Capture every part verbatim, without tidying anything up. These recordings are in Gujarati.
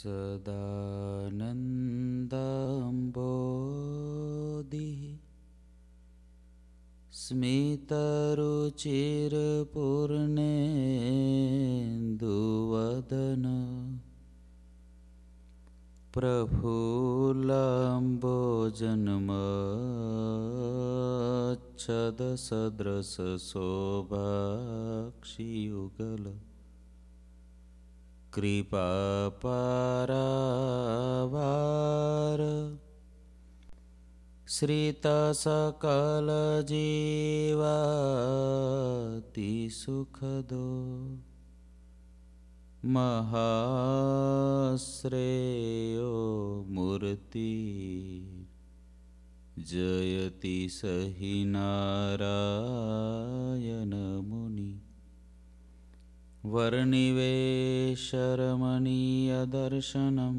સદાનંદાંબોધિ સ્મિતરુચિરપૂર્ણેન્દુવદન પ્રફુલ્લાંબોજન્મચ્છદસદ્રસશોભાક્ષિયુગલ કૃપાપારાવાર શ્રિતસકલજીવાતિસુખદો મહાશ્રેયો મૂર્તિ જયતિ સહિ નારાયણ મુનિ વર્ણિવેશરમણીયદર્શનમ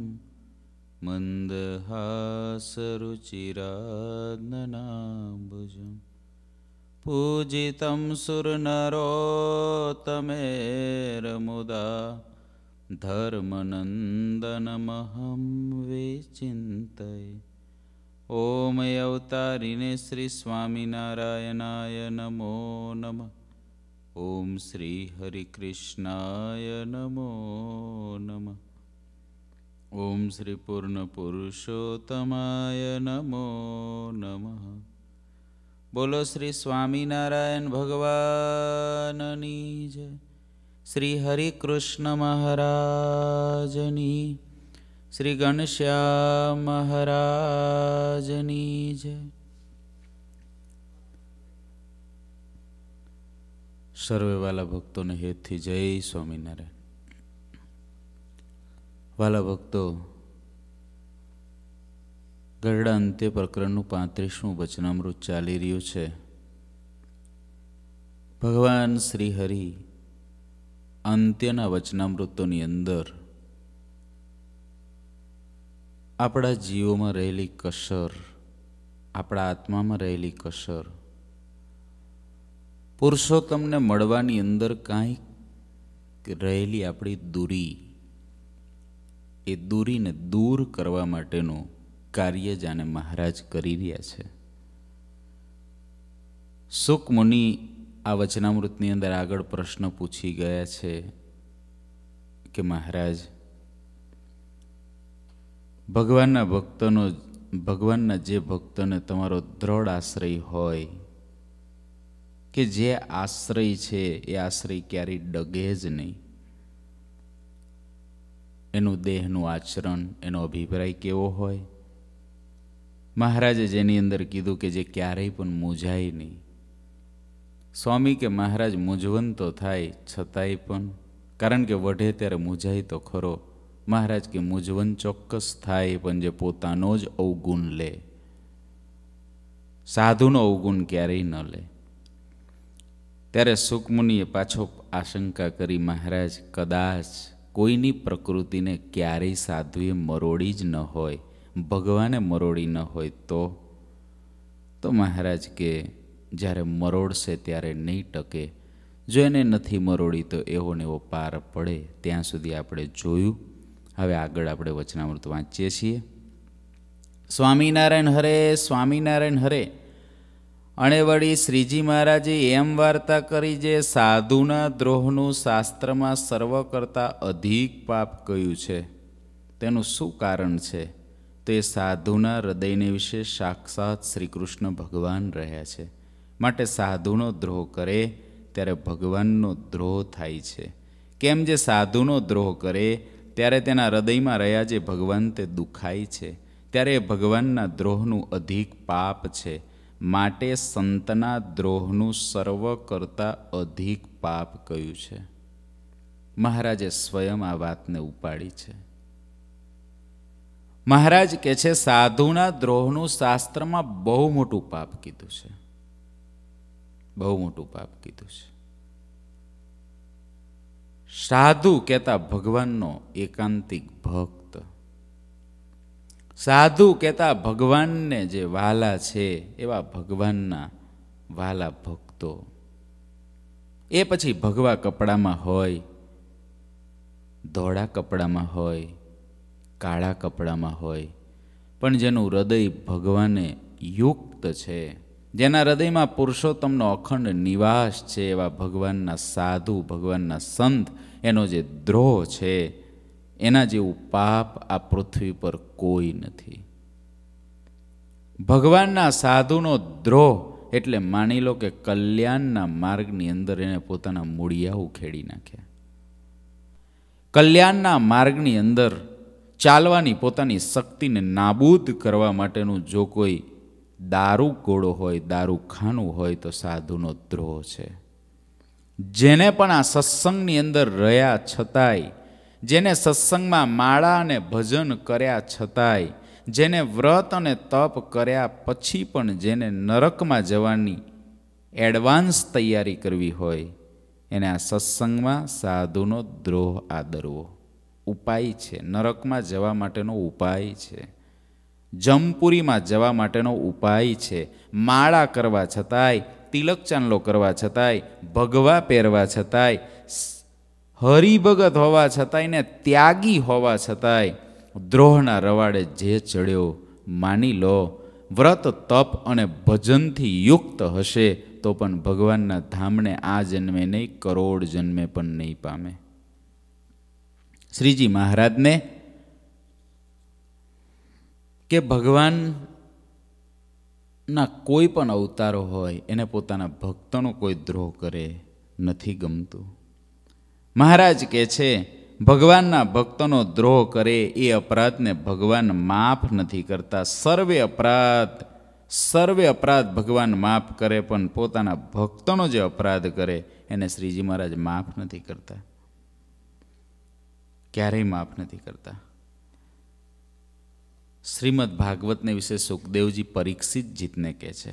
મંદહાસરુચિરાનનાંબુજમ પૂજિतं સુરનરોત્તમેર્મુદા ધર્મનંદનમહં વિચિંતયે. ઓમ અવતારિને શ્રી સ્વામિનારાયણાય નમો નમઃ. ઓમ શ્રી હરિકૃષ્ણાય નમો નમઃ. ઓમ શ્રી પૂર્ણ પુરુષોત્તમાય નમો નમઃ. બોલો શ્રી સ્વામિનારાયણ ભગવાનની જય. શ્રી હરિકૃષ્ણ મહારાજની, શ્રી ઘનશ્યામ મહારાજની જય. સર્વે વાલા ભક્તોને હેતથી જય સ્વામિનારાયણ. વાલા ભક્તો, ગરડા અંત્ય પ્રકરણનું પાંત્રીસમું વચનામૃત ચાલી રહ્યું છે. ભગવાન શ્રી હરિ અંત્યના વચનામૃતોની અંદર આપણા જીવોમાં રહેલી કસર, આપણા આત્મામાં રહેલી કસર, પુરુષોત્તમને મળવાની અંદર કાંઈક રહેલી આપણી દૂરી, એ દૂરીને દૂર કરવા માટેનું કાર્ય જાણે મહારાજ કરી રહ્યા છે. સુક મુનિ આ વચનામૃતની અંદર આગળ પ્રશ્ન પૂછી ગયા છે કે મહારાજ, ભગવાનના ભક્તનો ભગવાનના જે ભક્તને તમારો દ્રઢ આશ્રય હોય, કે જે આશ્રય છે એ આશ્રય ક્યારેય ડગે જ નહીં, એનું દેહનું આચરણ, એનો અભિપ્રાય કેવો હોય? મહારાજે જેની અંદર કીધું કે જે ક્યારેય પણ મૂંઝાય નહીં. સ્વામી કે મહારાજ મૂંઝવન તો થાય છતાંય પણ, કારણ કે વઢે ત્યારે મૂંઝાય તો ખરો. મહારાજ કે મૂંઝવન ચોક્કસ થાય, પણ જે પોતાનો જ અવગુણ લે, સાધુનો અવગુણ ક્યારેય ન લે. ત્યારે સુકમુનિએ પાછો આશંકા કરી, મહારાજ કદાચ કોઈની પ્રકૃતિને ક્યારેય સાધુએ મરોડી જ ન હોય, ભગવાને મરોડી ન હોય તો તો મહારાજ કે જ્યારે મરોડશે ત્યારે નહીં ટકે. જો એને નથી મરોડી તો એવો ને એવો પાર પડે. ત્યાં સુધી આપણે જોયું. હવે આગળ આપણે વચનામૃત વાંચીએ છીએ. સ્વામિનારાયણ હરે, સ્વામિનારાયણ હરે. અને વળી શ્રીજી મહારાજે એમ વાર્તા કરી જે સાધુના દ્રોહનું શાસ્ત્રમાં સર્વ કરતાં અધિક પાપ કયું છે. તેનું શું કારણ છે? તે સાધુના હૃદયને વિશે સાક્ષાત શ્રી કૃષ્ણ ભગવાન રહ્યા છે. માટે સાધુનો દ્રોહ કરે ત્યારે ભગવાનનો દ્રોહ થાય છે. કેમ? જે સાધુનો દ્રોહ કરે ત્યારે તેના હૃદયમાં રહ્યા જે ભગવાન તે દુખાય છે, ત્યારે એ ભગવાનના દ્રોહનું અધિક પાપ છે. માટે સંતના દ્રોહનું સર્વ કરતાં અધિક પાપ કયું છે? મહારાજે સ્વયં આ વાતને ઉપાડી છે. મહારાજ કહે છે સાધુના દ્રોહનું શાસ્ત્રમાં બહુ મોટું પાપ કીધું છે, બહુ મોટું પાપ કીધું છે. સાધુ કહેતા ભગવાનનો એકાંતિક ભક્ત, સાધુ કહેતા ભગવાનને જે વાલા છે એવા ભગવાનના વાલા ભક્તો. એ પછી ભગવા કપડામાં હોય, ધોળા કપડામાં હોય કાળા કપડામાં હોય, પણ જેનું હૃદય ભગવાને યુક્ત છે, જેના હૃદયમાં પુરુષોત્તમનો અખંડ નિવાસ છે, એવા ભગવાનના સાધુ, ભગવાનના સંત, એનો જે દ્રોહ છે, એના જેવું પાપ આ પૃથ્વી પર કોઈ નથી. ભગવાનના સાધુનો દ્રોહ એટલે માની લો કે કલ્યાણના માર્ગની અંદર એને પોતાના મૂળિયા ઉખેડી નાખ્યા. કલ્યાણના માર્ગની અંદર ચાલવાની પોતાની શક્તિને નાબૂદ કરવા માટેનું જો કોઈ દારૂ ગોળો હોય, દારૂ ખાનું હોય તો સાધુનો દ્રોહ છે. જેને પણ આ સત્સંગની અંદર રહ્યા છતાંય, જેને સત્સંગમાં માળા અને ભજન કર્યા છતાંય, જેને વ્રત અને તપ કર્યા પછી પણ જેને નરકમાં જવાની એડવાન્સ તૈયારી કરવી હોય, એને આ સત્સંગમાં સાધુનો દ્રોહ આદરવો ઉપાય છે. નરકમાં જવા માટેનો ઉપાય છે, જમપુરીમાં જવા માટેનો ઉપાય છે. માળા કરવા છતાંય, તિલક ચાંદલો કરવા છતાંય, ભગવા પહેરવા છતાંય, હરિભગત હોવા છતાંય ને ત્યાગી હોવા છતાંય દ્રોહના રવાડે જે ચડ્યો, માની લો વ્રત તપ અને ભજનથી યુક્ત હશે તો પણ ભગવાનના ધામને આ જન્મે નહીં, કરોડ જન્મે પણ નહીં પામે. શ્રીજી મહારાજને કે ભગવાનના કોઈ પણ અવતારો હોય એને પોતાના ભક્તોનો કોઈ દ્રોહ કરે નથી ગમતું. મહારાજ કહે છે ભગવાનના ભક્તોનો દ્રોહ કરે એ અપરાધને ભગવાન માફ નથી કરતા. સર્વે અપરાધ સર્વે અપરાધ ભગવાન માફ કરે, પણ પોતાના ભક્તોનો જે અપરાધ કરે એને શ્રીજી મહારાજ માફ નથી કરતા, ક્યારેય માફ નથી કરતા. શ્રીમદ ભાગવતને વિશે સુખદેવજી પરીક્ષિતજીતને કહે છે,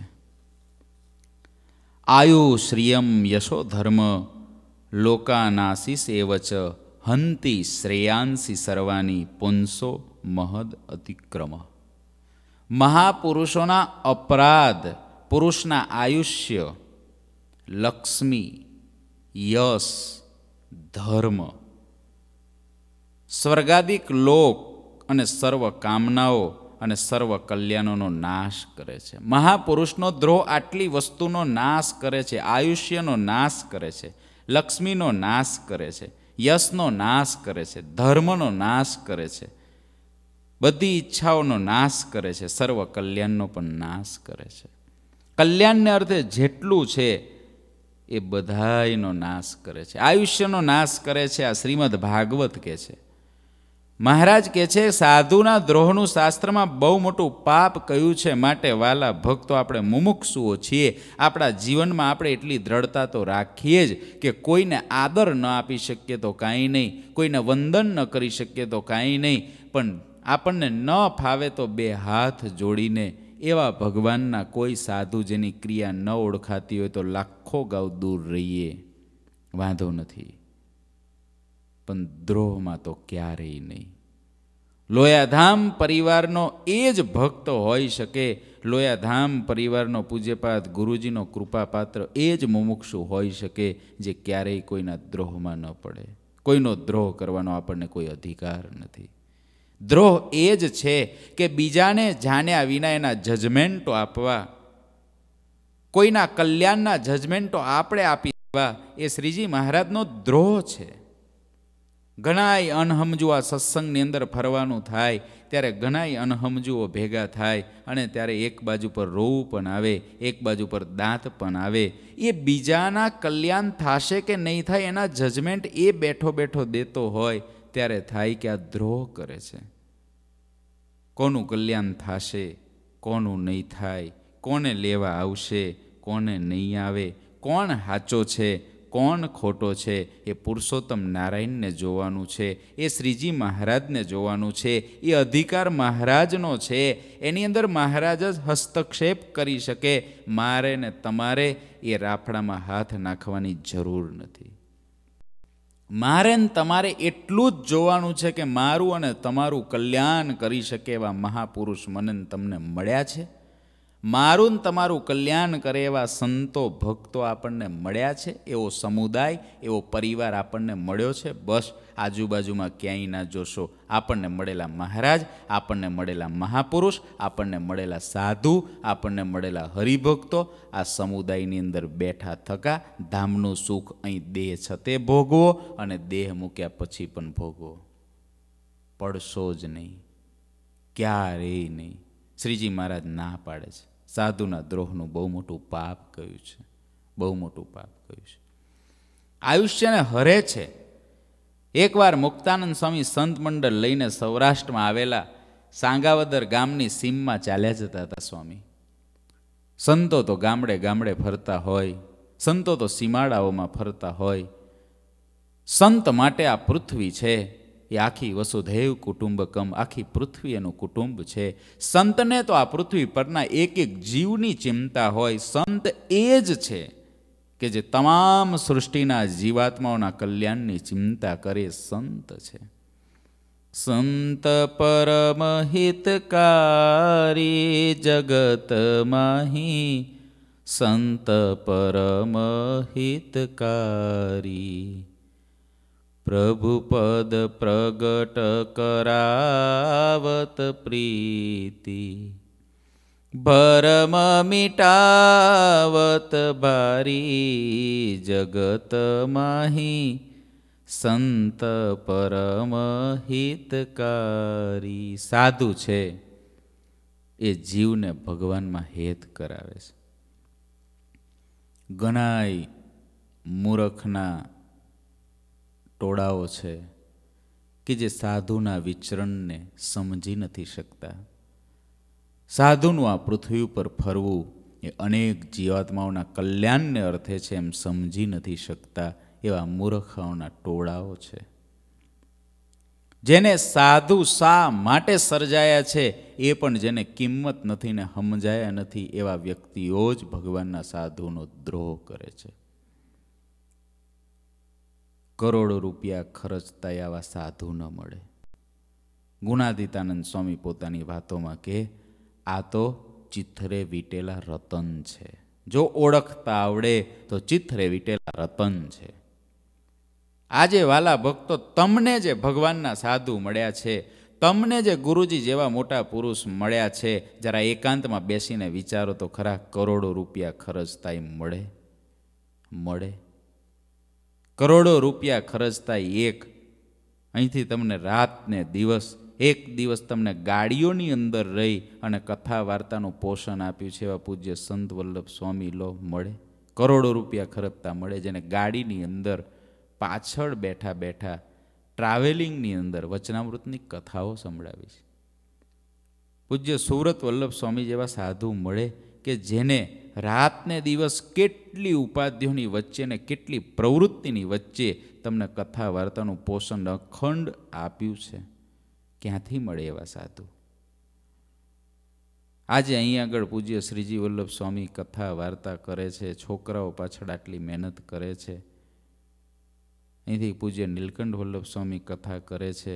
આયુ શ્રિયમ યશો ધર્મ લોકાનાશીષ એવચ હંતિ શ્રેયાંસી સર્વાની પુંસો મહદ અતિક્રમ. મહાપુરુષોના અપરાધ પુરુષના આયુષ્ય, લક્ષ્મી, યશ, ધર્મ, સ્વર્ગાદિક લોક અને સર્વ કામનાઓ અને સર્વ કલ્યાણોનો નાશ કરે છે. મહાપુરુષનો દ્રોહ આટલી વસ્તુનો નાશ કરે છે. આયુષ્યનો નાશ કરે છે, લક્ષ્મીનો નાશ કરે છે, યશનો નાશ કરે છે, ધર્મનો નાશ કરે છે, બધી ઈચ્છાઓનો નાશ કરે છે, સર્વ કલ્યાણનો પણ નાશ કરે છે. કલ્યાણને અર્થે જેટલું છે એ બધાયનો નાશ કરે છે. આયુષ્યનો નાશ કરે છે. આ શ્રીમદ ભાગવત કહે છે. મહારાજ કહે છે સાધુના દ્રોહનું શાસ્ત્રમાં બહુ મોટું પાપ કયું છે. માટે વાલા ભક્તો, આપણે મુમુક્ષુઓ છીએ. આપણા જીવનમાં આપણે એટલી દ્રઢતા તો રાખીએ જ કે કોઈને આદર ન આપી શકીએ તો કાંઈ નહીં, કોઈને વંદન ન કરી શકીએ તો કાંઈ નહીં, પણ આપણને ન ફાવે તો બે હાથ જોડીને એવા ભગવાનના કોઈ સાધુ જેની ક્રિયા ન ઓળખાતી હોય તો લાખો ગાઉ દૂર રહીએ, વાંધો નથી, પણ દ્રોહમાં તો ક્યારેય નહીં. લોયાધામ પરિવારનો એ જ ભક્ત હોઈ શકે, લોયાધામ પરિવારનો પૂજ્યપાદ ગુરુજીનો કૃપાપાત્ર એ જ મુમુક્ષુ હોઈ શકે જે ક્યારેય કોઈના દ્રોહમાં ન પડે. કોઈનો દ્રોહ કરવાનો આપણને કોઈ અધિકાર નથી. દ્રોહ એ જ છે કે બીજાને જાણ્યા વિના એના જજમેન્ટો આપવા, કોઈના કલ્યાણના જજમેન્ટો આપણે આપી દેવા, એ શ્રીજી મહારાજનો દ્રોહ છે. ઘણાય અનહમજુ આ સત્સંગની અંદર ફરવાનું થાય ત્યારે ઘણાય અનહમજુઓ ભેગા થાય અને ત્યારે એક બાજુ પર રોવું પણ આવે, એક બાજુ પર દાંત પણ આવે. એ બીજાના કલ્યાણ થશે કે નહીં થાય એના જજમેન્ટ એ બેઠો બેઠો દેતો હોય ત્યારે થાય કે આ દ્રોહ કરે છે. કોનું કલ્યાણ થશે, કોનું નહીં થાય, કોને લેવા આવશે, કોને નહીં આવે, કોણ સાચો છે, કોણ ખોટો છે, એ પુરુષોત્તમ નારાયણને જોવાનું છે, એ શ્રીજી મહારાજને જોવાનું છે. એ અધિકાર મહારાજનો છે. એની અંદર મહારાજ જ હસ્તક્ષેપ કરી શકે. મારે ને તમારે એ રાફડામાં હાથ નાખવાની જરૂર નથી. મારે ને તમારે એટલું જ જોવાનું છે કે મારું અને તમારું કલ્યાણ કરી શકે એવા મહાપુરુષ મને તમને મળ્યા છે. મારું ને તમારું કલ્યાણ કરે એવા સંતો ભક્તો આપણને મળ્યા છે, એવો સમુદાય, એવો પરિવાર આપણને મળ્યો છે. બસ આજુબાજુમાં ક્યાંય ના જોશો. આપણને મળેલા મહારાજ, આપણને મળેલા મહાપુરુષ, આપણને મળેલા સાધુ, આપણને મળેલા હરિભક્તો, આ સમુદાયની અંદર બેઠા થકા ધામનું સુખ અહીં દેહ છતે ભોગવો અને દેહ મૂક્યા પછી પણ ભોગવો. પડશો જ નહીં, ક્યારેય નહીં. શ્રીજી મહારાજ ના પાડે છે. સાધુના દ્રોહનું બહુ મોટું પાપ કહ્યું છે, બહુ મોટું પાપ કહ્યું છે. આયુષ્યને હરે છે. એકવાર મુક્તાનંદ સ્વામી સંત મંડળ લઈને સૌરાષ્ટ્રમાં આવેલા સાંગાવદર ગામની સીમમાં ચાલ્યા જતા હતા. સ્વામી સંતો તો ગામડે ગામડે ફરતા હોય, સંતો તો સીમાડાઓમાં ફરતા હોય. સંત માટે આ પૃથ્વી છે એ આખી વસુધૈવ કુટુંબકમ, આખી પૃથ્વી એનું કુટુંબ છે. સંતને તો આ પૃથ્વી પરના એક એક જીવની ચિંતા હોય. સંત એ જ છે કે જે તમામ સૃષ્ટિના જીવાત્માઓના કલ્યાણની ચિંતા કરે. સંત છે. સંત પરમ હિતકારી જગત માહી, સંત પરમ હિતકારી. પ્રભુ પદ પ્રગટ કરાવત પ્રીતિ, ભરમ મિટાવત ભારી. જગત માહી સંત પરમ હિતકારી. સાધુ છે એ જીવને ભગવાનમાં હેત કરાવે છે. ઘણાય મૂર્ખના ટોળાઓ છે કે જે સાધુના વિચરણને સમજી નથી શકતા. સાધુનું આ પૃથ્વી ઉપર ફરવું એ અનેક જીવાત્માઓના કલ્યાણને અર્થે છે એમ સમજી નથી શકતા. એવા મૂર્ખાઓના ટોળાઓ છે. જેને સાધુ શા માટે સર્જાયા છે એ પણ જેને કિંમત નથી ને સમજાયા નથી, એવા વ્યક્તિઓ જ ભગવાનના સાધુનો દ્રોહ કરે છે. કરોડો રૂપિયા ખર્ચતા આવા સાધુ ન મળે. ગુણાતીતાનંદ સ્વામી પોતાની વાતોમાં કે આ તો ચિથરે વીટેલા રતન છે. જો ઓળખતા આવડે તો ચિથરે વીટેલા રતન છે. આજે વાલા ભક્તો, તમને જે ભગવાનના સાધુ મળ્યા છે, તમને જે ગુરુજી જેવા મોટા પુરુષ મળ્યા છે, જરા એકાંતમાં બેસીને વિચારો તો ખરા, કરોડો રૂપિયા ખર્ચતા મળે? મળે? કરોડો રૂપિયા ખર્ચતા એક અહીંથી તમને રાત ને દિવસ, એક દિવસ તમને ગાડીઓની અંદર રહી અને કથા વાર્તાનું પોષણ આપ્યું છે એવા પૂજ્ય સંત વલ્લભ સ્વામી લો મળે? કરોડો રૂપિયા ખર્ચતા મળે? જેને ગાડીની અંદર પાછળ બેઠા બેઠા ટ્રાવેલિંગની અંદર વચનામૃતની કથાઓ સંભળાવી છે. પૂજ્ય સુરત વલ્લભ સ્વામી જેવા સાધુ મળે કે જેને રાતને દિવસ કેટલી ઉપાધિઓની વચ્ચે ને કેટલી પ્રવૃત્તિની વચ્ચે તમને કથા વાર્તાનું પોષણ અખંડ આપ્યું છે. ક્યાંથી મળે એવા સાધુ? આજે અહીં આગળ પૂજ્ય શ્રીજી વલ્લભ સ્વામી કથા વાર્તા કરે છે, છોકરાઓ પાછળ આટલી મહેનત કરે છે. અહીંથી પૂજ્ય નીલકંઠ વલ્લભ સ્વામી કથા કરે છે.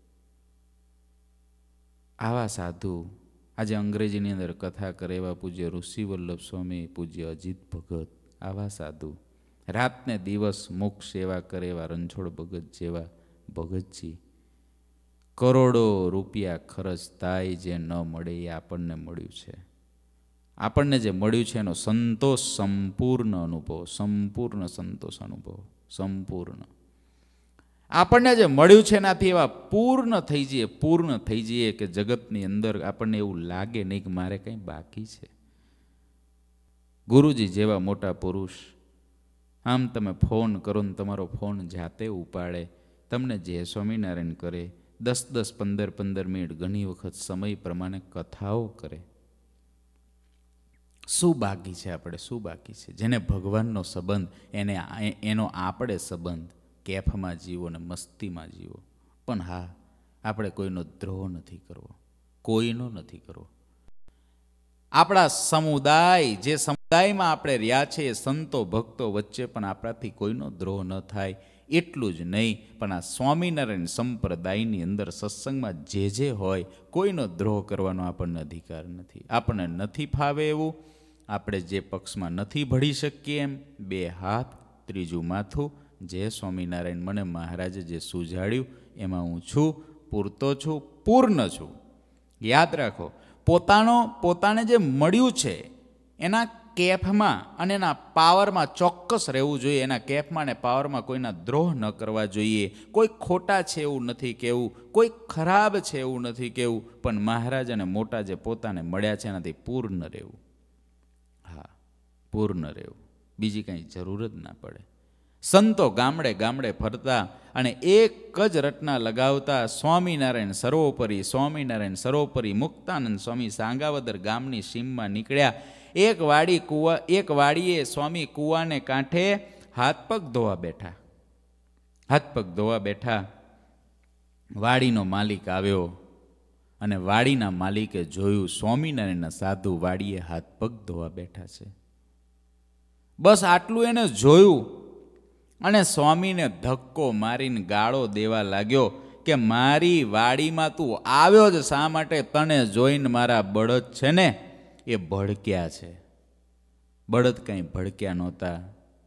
આવા સાધુ આજે અંગ્રેજીની અંદર કથા કરે એવા પૂજ્ય ઋષિ વલ્લભ સ્વામી, પૂજ્ય અજીત ભગત, આવા સાધુ રાતને દિવસ મુખ સેવા કરે એવા રણછોડ ભગત જેવા ભગતજી. કરોડો રૂપિયા ખર્ચતાય જે ન મળે એ આપણને મળ્યું છે. આપણને જે મળ્યું છે એનો સંતોષ સંપૂર્ણ અનુભવ, સંપૂર્ણ સંતોષ અનુભવ, સંપૂર્ણ. આપણને જે મળ્યું છે એનાથી એવા પૂર્ણ થઈ જઈએ, પૂર્ણ થઈ જઈએ કે જગતની અંદર આપણને એવું લાગે નહીં કે મારે કંઈ બાકી છે. ગુરુજી જેવા મોટા પુરુષ, આમ તમે ફોન કરો ને તમારો ફોન જાતે ઉપાડે, તમને જય સ્વામિનારાયણ કરે, દસ દસ પંદર પંદર મિનિટ ઘણી વખત સમય પ્રમાણે કથાઓ કરે. શું બાકી છે આપણે? શું બાકી છે? જેને ભગવાનનો સંબંધ, એને એનો આપણે સંબંધ, કેફમાં જીવો ને મસ્તીમાં જીવો. પણ હા, આપણે કોઈનો દ્રોહ નથી કરવો, કોઈનો નથી કરવો. આપણા સમુદાય, જે સમુદાયમાં આપણે રહ્યા છીએ, સંતો ભક્તો વચ્ચે પણ આપણાથી કોઈનો દ્રોહ ન થાય એટલું જ નહીં, પણ આ સ્વામિનારાયણ સંપ્રદાયની અંદર સત્સંગમાં જે જે હોય કોઈનો દ્રોહ કરવાનો આપણને અધિકાર નથી. આપણને નથી ફાવે એવું, આપણે જે પક્ષમાં નથી ભળી શકીએ એમ, બે હાથ ત્રીજું માથું, જે સ્વામિનારાયણ મને મહારાજે જે સુઝાડ્યું એમાં હું છું, પૂરતો છું, પૂર્ણ છું. યાદ રાખો, પોતાનો પોતાને જે મળ્યું છે એના કેફમાં અને એના પાવરમાં ચોક્કસ રહેવું જોઈએ. એના કેફમાં અને પાવરમાં કોઈના દ્રોહ ન કરવા જોઈએ. કોઈ ખોટા છે એવું નથી કહેવું, કોઈ ખરાબ છે એવું નથી કહેવું, પણ મહારાજ અને મોટા જે પોતાને મળ્યા છે એનાથી પૂર્ણ રહેવું. હા, પૂર્ણ રહેવું, બીજી કંઈ જરૂર જ ના પડે. સંતો ગામડે ગામડે ફરતા અને એક જ રટના લગાવતા, સ્વામિનારાયણ સર્વોપરી, સ્વામિનારાયણ સર્વોપરી. મુક્તાનંદ સ્વામી સાંગાવદર ગામની સીમમાં નીકળ્યા. એક વાડી કુવા એક વાડીએ સ્વામી કૂવાને કાંઠે હાથ પગ ધોવા બેઠા. હાથ પગ ધોવા બેઠા. વાડીનો માલિક આવ્યો અને વાડીના માલિકે જોયું સ્વામિનારાયણના સાધુ વાડીએ હાથ પગ ધોવા બેઠા છે. બસ આટલું એને જોયું અને સ્વામીને ધક્કો મારીને ગાળો દેવા લાગ્યો કે મારી વાડીમાં તું આવ્યો જ શા માટે? તને જોઈને મારા બળદ છે ને એ ભડક્યા છે. બળદ કંઈ ભડક્યા નહોતા,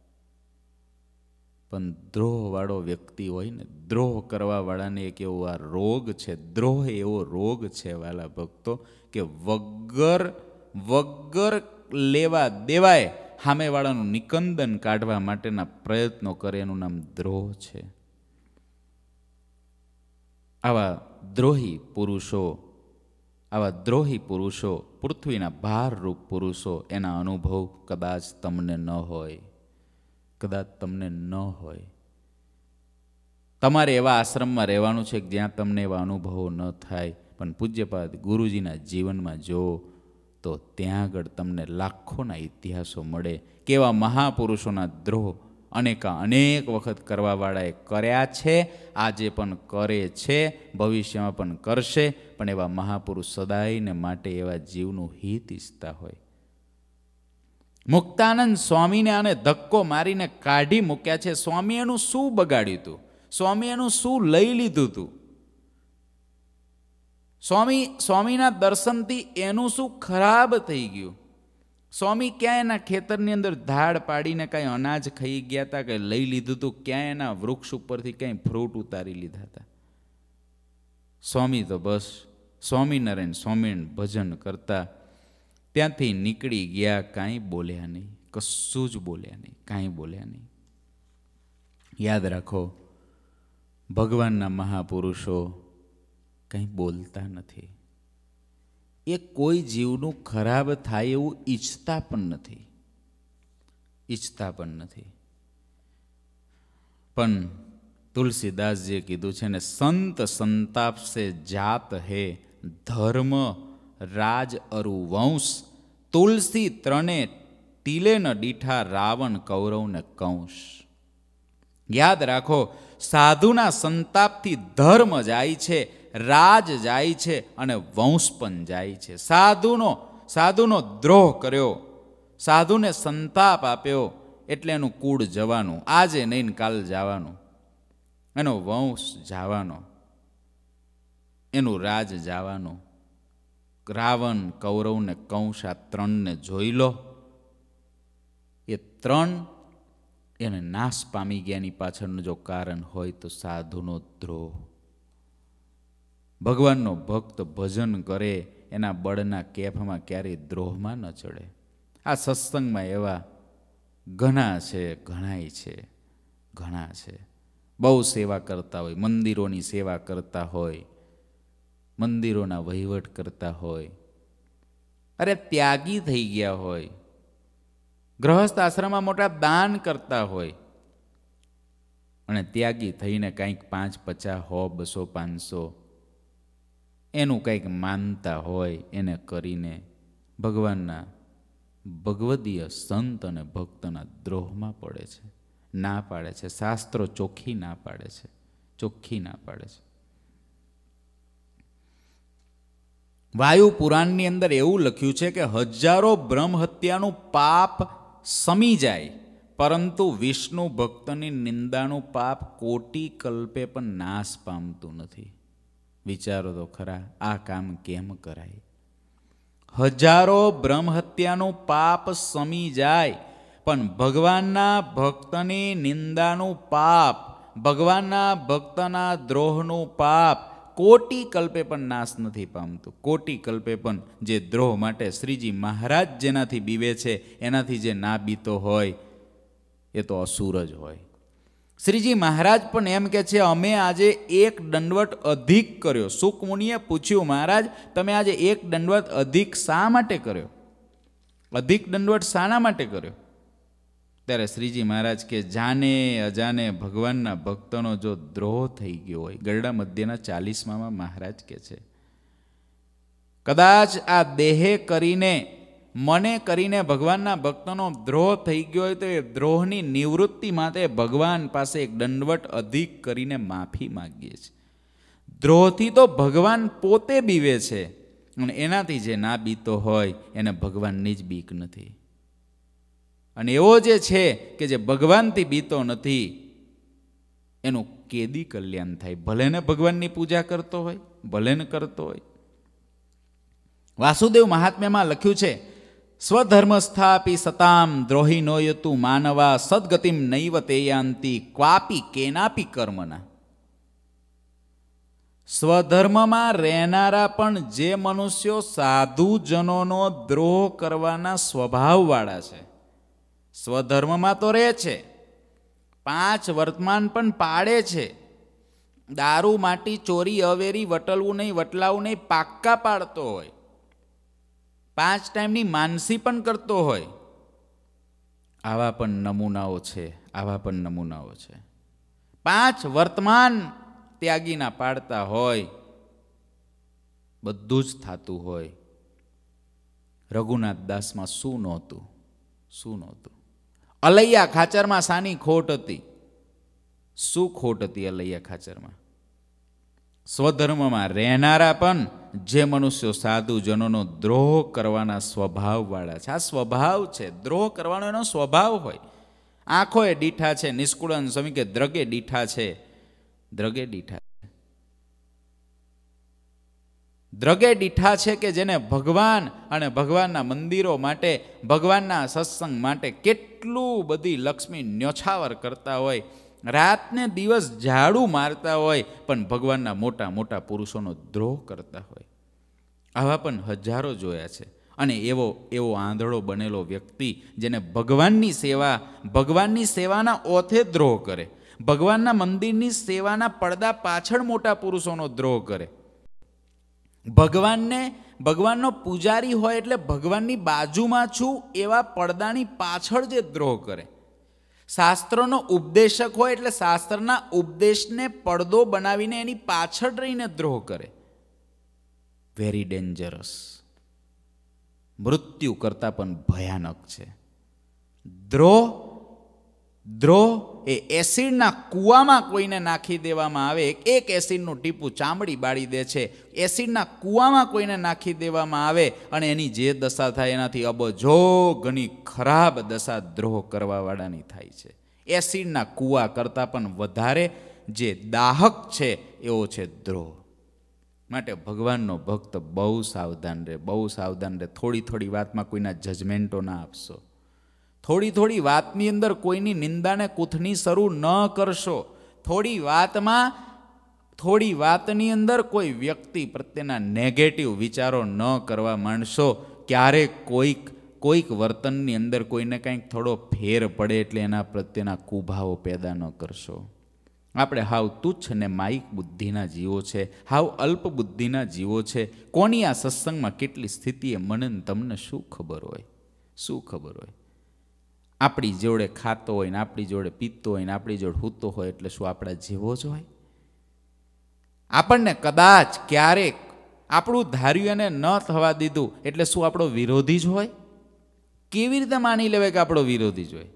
પણ દ્રોહવાળો વ્યક્તિ હોય ને, દ્રોહ કરવાવાળાને એક એવો આ રોગ છે. દ્રોહ એવો રોગ છે વાલા ભક્તો કે વગર વગર લેવા દેવાય સામેવાળાનું નિકંદન કાઢવા માટેના પ્રયત્નો કરે, એનું નામ દ્રોહ છે. આવા દ્રોહી પુરુષો આવા દ્રોહી પુરુષો પૃથ્વીના ભારરૂપ પુરુષો, એના અનુભવ કદાચ તમને ન હોય, કદાચ તમને ન હોય. તમારે એવા આશ્રમમાં રહેવાનું છે કે જ્યાં તમને એવા અનુભવો ન થાય, પણ પૂજ્યપાદ ગુરુજીના જીવનમાં જો તો ત્યાં આગળ તમને લાખોના ઇતિહાસો મળે. કેવા મહાપુરુષોના દ્રોહ અનેકા અનેક વખત કરવાવાળાએ કર્યા છે, આજે પણ કરે છે, ભવિષ્યમાં પણ કરશે. પણ એવા મહાપુરુષ સદાયને માટે એવા જીવનું હિત ઈચ્છતા હોય. મુક્તાનંદ સ્વામીને આને ધક્કો મારીને કાઢી મૂક્યા છે. સ્વામી એનું શું બગાડ્યું હતું? સ્વામી એનું શું લઈ લીધું હતું? સ્વામી સ્વામીના દર્શનથી એનું શું ખરાબ થઈ ગયું? સ્વામી ક્યાં એના ખેતરની અંદર ધાડ પાડીને કાંઈ અનાજ ખાઈ ગયા હતા, કંઈ લઈ લીધું હતું? ક્યાં એના વૃક્ષ ઉપરથી કંઈ ફ્રૂટ ઉતારી લીધા હતા? સ્વામી તો બસ સ્વામિનારાયણ સ્વામિનારાયણ ભજન કરતા ત્યાંથી નીકળી ગયા. કાંઈ બોલ્યા નહીં, કશું જ બોલ્યા નહીં, કાંઈ બોલ્યા નહીં. યાદ રાખો, ભગવાનના મહાપુરુષો કંઈ બોલતા નથી. એ કોઈ જીવનું ખરાબ થાય એવું ઈચ્છતા પણ નથી, ઈચ્છતા પણ નથી. પણ તુલસીદાસજીએ કીધું છે ને, સંત સંતાપ સે જાત હે, ધર્મ રાજ અરુ વંશ, તુલસી ત્રણે ટીલે ન દીઠા, રાવણ કૌરવ ને કંસ. યાદ રાખો, સાધુના સંતાપથી ધર્મ જાય છે, રાજ જાય છે અને વંશ પણ જાય છે. સાધુનો સાધુનો દ્રોહ કર્યો, સાધુને સંતાપ આપ્યો એટલે એનું કુળ જવાનું, આજે નહીં કાલ જવાનું, એનો વંશ જવાનો, એનું રાજ જવાનું. રાવણ કૌરવ ને કંસ આ ત્રણને જોઈ લો. એ ત્રણ એને નાશ પામી ગયાની પાછળનું જો કારણ હોય તો સાધુનો દ્રોહ. ભગવાનનો ભક્ત ભજન કરે, એના બળના કેફમાં ક્યારેય દ્રોહમાં ન ચડે. આ સત્સંગમાં એવા ઘણા છે, ઘણાય છે, ઘણા છે. બહુ સેવા કરતા હોય, મંદિરોની સેવા કરતા હોય, મંદિરોના વહીવટ કરતા હોય, અરે ત્યાગી થઈ ગયા હોય, ગૃહસ્થ આશ્રમમાં મોટા દાન કરતા હોય, અને ત્યાગી થઈને કંઈક પાંચ પચાસ હો બસો પાંચસો એનું કંઈક માનતા હોય, એને કરીને ભગવાનના ભગવદીય સંત અને ભક્તના દ્રોહમાં પડે છે, ના પાડે છે. શાસ્ત્રો ચોખ્ખી ના પાડે છે, ચોખ્ખી ના પાડે છે. વાયુ પુરાણની અંદર એવું લખ્યું છે કે હજારો બ્રહ્મ હત્યાનું પાપ સમી જાય, પરંતુ વિષ્ણુ ભક્તની નિંદાનું પાપ કોટી કલ્પે પણ નાશ પામતું નથી. વિચારો તો ખરા, આ કામ કેમ કરાય? હજારો બ્રહ્મહત્યાનું પાપ સમી જાય, પણ ભગવાનના ભક્તની નિંદાનું પાપ, ભગવાનના ભક્તના દ્રોહનું પાપ કોટી કલ્પે પણ નાશ નથી પામતું. કોટી કલ્પે પણ જે દ્રોહ માટે શ્રીજી મહારાજ જેનાથી બીવે છે, એનાથી જે ના બીતો હોય એ તો અસુર જ હોય. શ્રીજી મહારાજ પણ એમ કે છે, અમે આજે એક દંડવત અધિક કર્યો. સુક મુનિએ પૂછ્યું, મહારાજ તમે આજે એક દંડવત અધિક શા માટે કર્યો? અધિક દંડવત શાના માટે કર્યો? ત્યારે શ્રીજી મહારાજ કે જાને અજાને ભગવાનના ભક્તનો જો દ્રોહ થઈ ગયો હોય, ગરડા મધ્યના ચાલીસમાં મહારાજ કે છે, કદાચ આ દેહે કરીને મને કરીને ભગવાનના ભક્તનો દ્રોહ થઈ ગયો હોય તો એ દ્રોહની નિવૃત્તિ માટે ભગવાન પાસે એક દંડવત અધિક કરીને માફી માગીએ છીએ. દ્રોહથી તો ભગવાન પોતે બીવે છે, અને એનાથી જે ના બીતો હોય એને ભગવાનની જ બીક નથી. અને એવો જે છે કે જે ભગવાનથી બીતો નથી, એનું કેદી કલ્યાણ થાય, ભલે ને ભગવાનની પૂજા કરતો હોય, ભલે ને કરતો હોય. વાસુદેવ મહાત્મ્યમાં લખ્યું છે, સ્વધર્મસ્થાપી સતામ દ્રોહી નોયતુ માનવા સદગતિમ નૈવ તેયાંતિ ક્વાપી કેનાપી કર્મના. સ્વધર્મમાં રહેનારા પણ જે મનુષ્યો સાધુજનોનો દ્રોહ કરવાના સ્વભાવવાળા છે, સ્વધર્મમાં તો રહે છે, પાંચ વર્તમાન પણ પાળે છે, દારૂ માટી ચોરી અવેરી વટલવું નહીં વટલાવું નહીં પાક્કા પાડતો હોય, પાંચ ટાઈમની માનસી પણ કરતો હોય, આવા પણ નમૂનાઓ છે. આવા પણ નમૂનાઓ છે. પાંચ વર્તમાન ત્યાગીના પાડતા હોય, બધું જ થતું હોય. રઘુનાથ દાસમાં શું નહોતું? શું નહોતું? અલૈયા ખાચરમાં સાની ખોટ હતી? શું ખોટ હતી અલૈયા ખાચરમાં? સ્વધર્મમાં રહેનારા પણ જે મનુષ્યો સાધુજનોનો દ્રોહ કરવાના સ્વભાવવાળા છે. આ સ્વભાવ છે, દ્રોહ કરવાનો એનો સ્વભાવ હોય. આંખો એ દીઠા છે, નિષ્કુળન સ્વામી કે દ્રગે દીઠા છે, દ્રગે દીઠા છે, દ્રગે દીઠા છે કે જેને ભગવાન અને ભગવાનના મંદિરો માટે, ભગવાનના સત્સંગ માટે કેટલું બધી લક્ષ્મી ન્યોછાવર કરતા હોય, રાતને દિવસ ઝાડુ મારતા હોય, પણ ભગવાનના મોટા મોટા પુરુષોનો દ્રોહ કરતા હોય. આવા પણ હજારો જોયા છે. અને એવો એવો આંધળો બનેલો વ્યક્તિ જેને ભગવાનની સેવા, ભગવાનની સેવાના ઓથે દ્રોહ કરે, ભગવાનના મંદિરની સેવાના પડદા પાછળ મોટા પુરુષોનો દ્રોહ કરે, ભગવાનને ભગવાનનો પૂજારી હોય એટલે ભગવાનની બાજુમાં છું એવા પડદાની પાછળ જે દ્રોહ કરે, શાસ્ત્રોનો ઉપદેશક હોય એટલે શાસ્ત્રના ઉપદેશને પડદો બનાવીને એની પાછળ રહીને દ્રોહ કરે. Very dangerous. મૃત્યુ કરતાં પણ ભયાનક છે. દ્રોહ દ્રોહ એ એસિડના કૂવામાં કોઈને નાખી દેવામાં આવે, એક એસિડનું ટીપું ચામડી બાળી દે છે. એસિડના કૂવામાં કોઈને નાખી દેવામાં આવે અને એની જે દશા થાય એનાથી અબજો ઘણી ખરાબ દશા દ્રોહ કરવાવાળાની થાય છે. એસિડના કૂવા કરતાં પણ વધારે જે દાહક છે એવો છે દ્રોહ. માટે ભગવાનનો ભક્ત બહુ સાવધાન રહે, બહુ સાવધાન રહે. થોડી થોડી વાતમાં કોઈના જજમેન્ટો ના આપશો. થોડી થોડી વાતની અંદર કોઈની નિંદાને કૂથની શરૂ ન કરશો. થોડી વાતમાં થોડી વાતની અંદર કોઈ વ્યક્તિ પ્રત્યેના નેગેટિવ વિચારો ન કરવા માંડશો. ક્યારેક કોઈક કોઈક વર્તનની અંદર કોઈને કંઈક થોડો ફેર પડે એટલે એના પ્રત્યેના કુભાવો પેદા ન કરશો. આપણે હાવ તુચ્છ ને માઇક બુદ્ધિના જીવો છે, હાવ અલ્પ બુદ્ધિના જીવો છે. કોની આ સત્સંગમાં કેટલી સ્થિતિએ મને તમને શું ખબર હોય? શું ખબર હોય? આપણી જોડે ખાતો હોય ને આપણી જોડે પીતો હોય ને આપણી જોડે હૂતો હોય એટલે શું આપણા જેવો જ હોય? આપણને કદાચ ક્યારેક આપણું ધાર્યું એને ન થવા દીધું એટલે શું આપણો વિરોધી જ હોય? કેવી રીતે માની લેવાય કે આપણો વિરોધી જ હોય?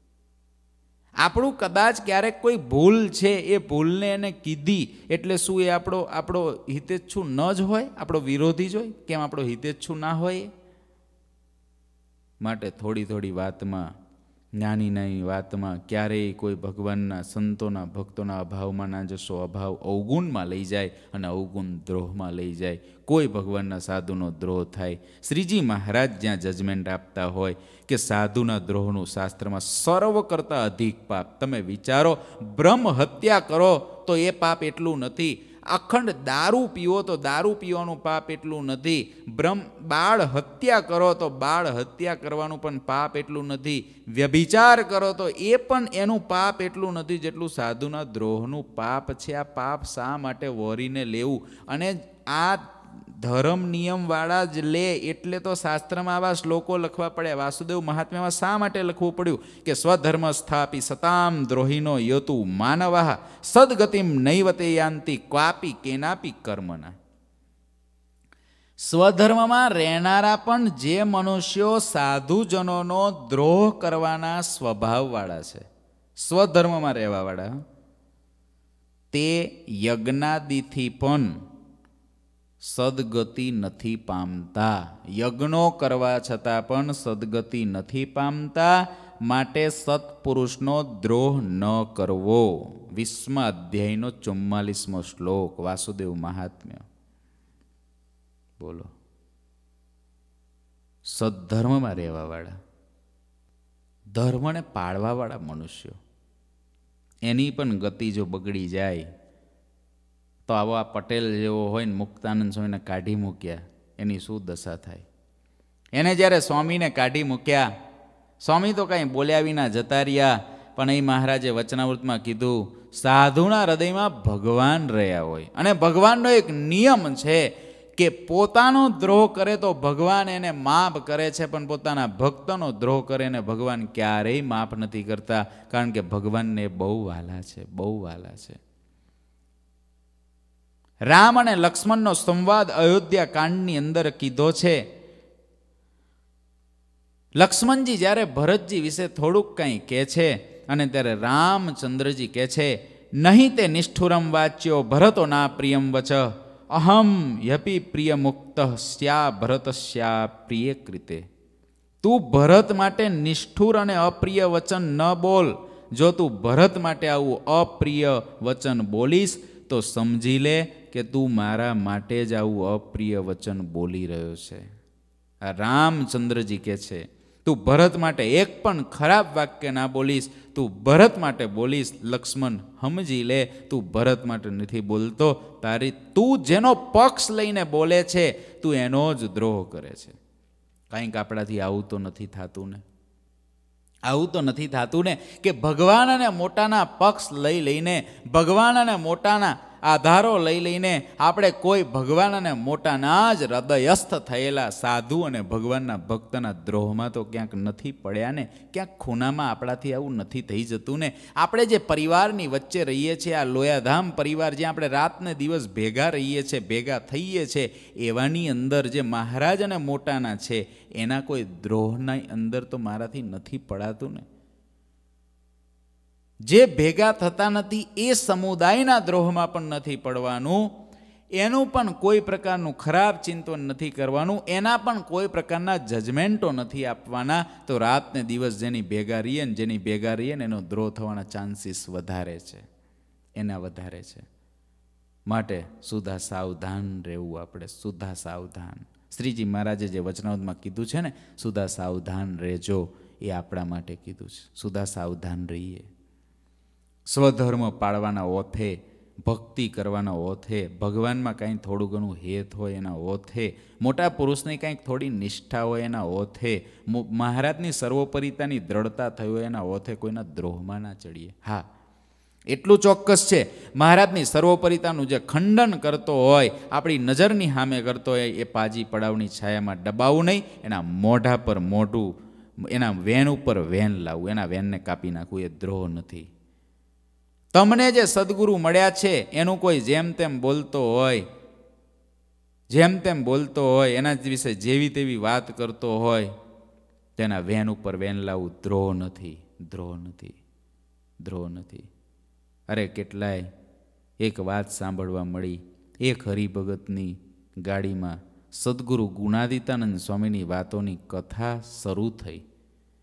આપણું કદાચ ક્યારેક કોઈ ભૂલ છે એ ભૂલને એને કીધી એટલે શું એ આપણો આપણો હિતેચ્છુ ન જ હોય? આપણો વિરોધી જ હોય? કેમ આપણો હિતેચ્છુ ના હોય? માટે થોડી થોડી વાતમાં નાની નાની વાતમાં ક્યારેય કોઈ ભગવાનના સંતોના ભક્તોના અભાવમાં ના જશો. અભાવ અવગુણમાં લઈ જાય અને અવગુણ દ્રોહમાં લઈ જાય. કોઈ ભગવાનના સાધુનો દ્રોહ થાય. શ્રીજી મહારાજ જ્યાં જજમેન્ટ આપતા હોય કે સાધુના દ્રોહનું શાસ્ત્રમાં સર્વ કરતાં અધિક પાપ. તમે વિચારો, બ્રહ્મ હત્યા કરો તો એ પાપ એટલું નથી. અખંડ દારૂ પીવો તો દારૂ પીવાનું પાપ એટલું નથી. બ્રહ્મ બાળ હત્યા કરો તો બાળ હત્યા કરવાનું પણ પાપ એટલું નથી. વ્યભિચાર કરો તો એ પણ એનું પાપ એટલું નથી જેટલું સાધુના દ્રોહનું પાપ છે. આ પાપ શા માટે વોરીને લેવું? અને આ ધર્મ નિયમવાળા જ લે એટલે તો શાસ્ત્રમાં આવા શ્લોકો લખવા પડ્યા. વાસુદેવ મહાત્મ્યમાં શા માટે લખવું પડ્યું કે સ્વધર્મ સ્થાપી સતામ દ્રોહિનો યતુ માનવાહ સદગતિમ નૈવતે યાંતિ ક્વાપી કેનાપી કર્મના. સ્વધર્મમાં રહેનારા પણ જે મનુષ્યો સાધુજનોનો દ્રોહ કરવાના સ્વભાવવાળા છે, સ્વધર્મમાં રહેવાવાળા, તે યજ્ઞાદિથી પણ સદગતિ નથી પામતા. યજ્ઞો કરવા છતાં પણ સદગતિ નથી પામતા. માટે સત્પુરુષનો દ્રોહ ન કરવો. વીસમા અધ્યાયનો ચુમ્માલીસમો શ્લોક, વાસુદેવ મહાત્મ્ય. બોલો, સદ્ધર્મમાં રહેવાવાળા, ધર્મને પાળવાવાળા મનુષ્યો, એની પણ ગતિ જો બગડી જાય તો આવો આ પટેલ જેવો હોય ને મુક્તાનંદ સ્વામીને કાઢી મૂક્યા, એની શું દશા થાય? એને જ્યારે સ્વામીને કાઢી મૂક્યા, સ્વામી તો કાંઈ બોલ્યા વિના જતા રહ્યા, પણ એ મહારાજે વચનાવૃતમાં કીધું સાધુના હૃદયમાં ભગવાન રહ્યા હોય. અને ભગવાનનો એક નિયમ છે કે પોતાનો દ્રોહ કરે તો ભગવાન એને માફ કરે છે, પણ પોતાના ભક્તનો દ્રોહ કરે એને ભગવાન ક્યારેય માફ નથી કરતા. કારણ કે ભગવાનને બહુ વહાલા છે, બહુ વહાલા છે. રામ અને લક્ષ્મણનો સંવાદ અયોધ્યા કાંડની અંદર કીધો છે. લક્ષ્મણજી જ્યારે ભરતજી વિશે થોડુંક કંઈ કહે છે અને ત્યારે રામચંદ્રજી કહે છે, નહીં તે નિષ્ઠુરમ વાચ્યો ભરતો ના પ્રિયમ વચ અહમ યપી પ્રિય મુક્ત સ્યા ભરતસ્યા પ્રિય કૃતે. તું ભરત માટે નિષ્ઠુર અને અપ્રિય વચન ન બોલ. જો તું ભરત માટે આવું અપ્રિય વચન બોલીશ તો સમજી લે કે તું મારા માટે જ આવું અપ્રિય વચન બોલી રહ્યો છે. આ રામચંદ્રજી કહે છે, તું ભરત માટે એક પણ ખરાબ વાક્ય ના બોલીશ. તું ભરત માટે બોલીશ, લક્ષ્મણ સમજી લે તું ભરત માટે નથી બોલતો. તારી તું જેનો પક્ષ લઈને બોલે છે તું એનો જ દ્રોહ કરે છે. કંઈક આપણાથી આવું તો નથી થતું ને? આવું તો નથી થતું ને કે ભગવાન અને મોટાના પક્ષ લઈ લઈને, ભગવાન અને મોટાના આધારો લઈ લઈને આપણે કોઈ ભગવાન અને મોટાના જ હૃદયસ્થ થયેલા સાધુ અને ભગવાનના ભક્તના દ્રોહમાં તો ક્યાંક નથી પડ્યા ને? ક્યાંક ખૂનામાં આપણાથી આવું નથી થઈ જતું ને? આપણે જે પરિવારની વચ્ચે રહીએ છીએ, આ લોયાધામ પરિવાર, જ્યાં આપણે રાતને દિવસ ભેગા રહીએ છીએ, ભેગા થઈએ છીએ, એવાની અંદર જે મહારાજ અને મોટાના છે એના કોઈ દ્રોહના અંદર તો મારાથી નથી પડાતું ને? જે ભેગા થતા નથી એ સમુદાયના દ્રોહમાં પણ નથી પડવાનું. એનું પણ કોઈ પ્રકારનું ખરાબ ચિંતન નથી કરવાનું. એના પણ કોઈ પ્રકારના જજમેન્ટો નથી આપવાના. તો રાતને દિવસ જેની ભેગા રહીએ ને જેની ભેગા રહીએ ને એનો દ્રોહ થવાના ચાન્સીસ વધારે છે, એના વધારે છે. માટે સુધા સાવધાન રહેવું આપણે, સુધા સાવધાન. શ્રીજી મહારાજે જે વચનાવતમાં કીધું છે ને, સુધા સાવધાન રહેજો, એ આપણા માટે કીધું છે. સુધા સાવધાન રહીએ. સ્વધર્મ પાળવાના ઓથે, ભક્તિ કરવાના ઓથે, ભગવાનમાં કાંઈ થોડું ઘણું હેત હોય એના ઓથે, મોટા પુરુષની કાંઈક થોડી નિષ્ઠા હોય એના ઓથે, મહારાજની સર્વોપરિતાની દ્રઢતા થઈ હોય એના ઓથે કોઈના દ્રોહમાં ના ચડીએ. હા, એટલું ચોક્કસ છે, મહારાજની સર્વોપરિતાનું જે ખંડન કરતો હોય, આપણી નજરની સામે કરતો હોય, એ પાજી પડાવની છાયામાં દબાવવું નહીં. એના મોઢા પર મોઢું, એના વેન ઉપર વેન લાવવું, એના વેનને કાપી નાખવું, એ દ્રોહ નથી. તમને જે સદગુરુ મળ્યા છે એનું કોઈ જેમ તેમ બોલતો હોય, જેમ તેમ બોલતો હોય, એના વિશે જેવી તેવી વાત કરતો હોય, તેના વેન ઉપર વેન લાવવું દ્રોહ નથી, દ્રોહ નથી, દ્રોહ નથી. અરે કેટલાય એક વાત સાંભળવા મળી. એક હરિભગતની ગાડીમાં સદગુરુ ગુણાદિતાનંદ સ્વામીની વાતોની કથા શરૂ થઈ.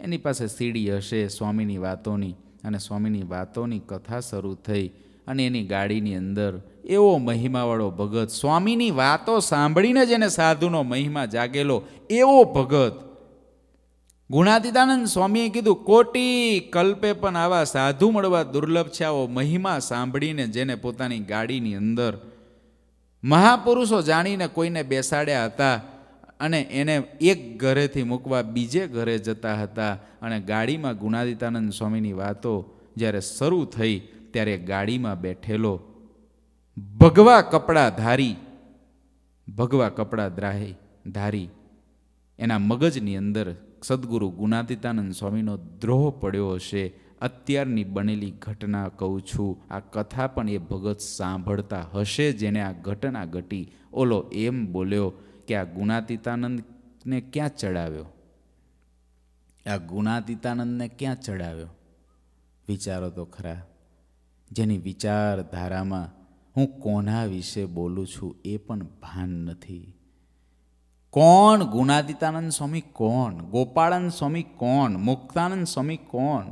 એની પાસે સીડી હશે સ્વામીની વાતોની, અને સ્વામીની વાતોની કથા શરૂ થઈ અને એની ગાડીની અંદર એવો મહિમાવાળો ભગત, સ્વામીની વાતો સાંભળીને જ એને સાધુનો મહિમા જાગેલો એવો ભગત. ગુણાતીતાનંદ સ્વામીએ કીધું, કોટી કલ્પે પણ આવા સાધુ મળવા દુર્લભ છે. આવો મહિમા સાંભળીને જેને પોતાની ગાડીની અંદર મહાપુરુષો જાણીને કોઈને બેસાડ્યા હતા અને એને એક ઘરેથી મૂકવા બીજે ઘરે જતા હતા, અને ગાડીમાં ગુણાતીતાનંદ સ્વામીની વાતો જ્યારે શરૂ થઈ ત્યારે ગાડીમાં બેઠેલો ભગવા કપડા ધારી ભગવા કપડા દ્રાહી ધારી એના મગજની અંદર સદગુરુ ગુણાતીતાનંદ સ્વામીનો દ્રોહ પડ્યો હશે. અત્યારની બનેલી ઘટના કહું છું, આ કથા પણ એ ભગત સાંભળતા હશે જેને આ ઘટના ઘટી. ઓલો એમ બોલ્યો કે આ ગુણાતીતાનંદને ક્યાં ચડાવ્યો, આ ગુણાતીતાનંદને ક્યાં ચડાવ્યો? વિચારો તો ખરા. જેની વિચારધારામાં હું કોના વિશે બોલું છું એ પણ ભાન નથી. કોણ ગુણાતીતાનંદ સ્વામી? કોણ ગોપાળાનંદ સ્વામી? કોણ મુક્તાનંદ સ્વામી? કોણ?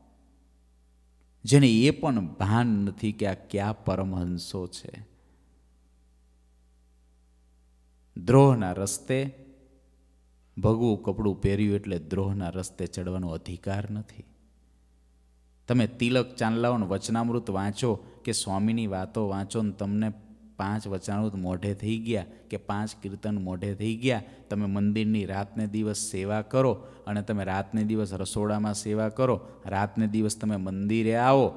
જેને એ પણ ભાન નથી કે આ કયા પરમહંસો છે. દ્રોહના રસ્તે ભગવું કપડું પહેર્યું એટલે દ્રોહના રસ્તે ચડવાનો અધિકાર નથી. તમે તિલક ચાંદલાઓ વચનામૃત વાંચો કે સ્વામીની વાતો વાંચો ને તમને પાંચ વચનામૃત મોઢે થઈ ગયા કે પાંચ કીર્તન મોઢે થઈ ગયા. તમે મંદિરની રાતને દિવસ સેવા કરો અને તમે રાતને દિવસ રસોડામાં સેવા કરો, રાતને દિવસ તમે મંદિરે આવો,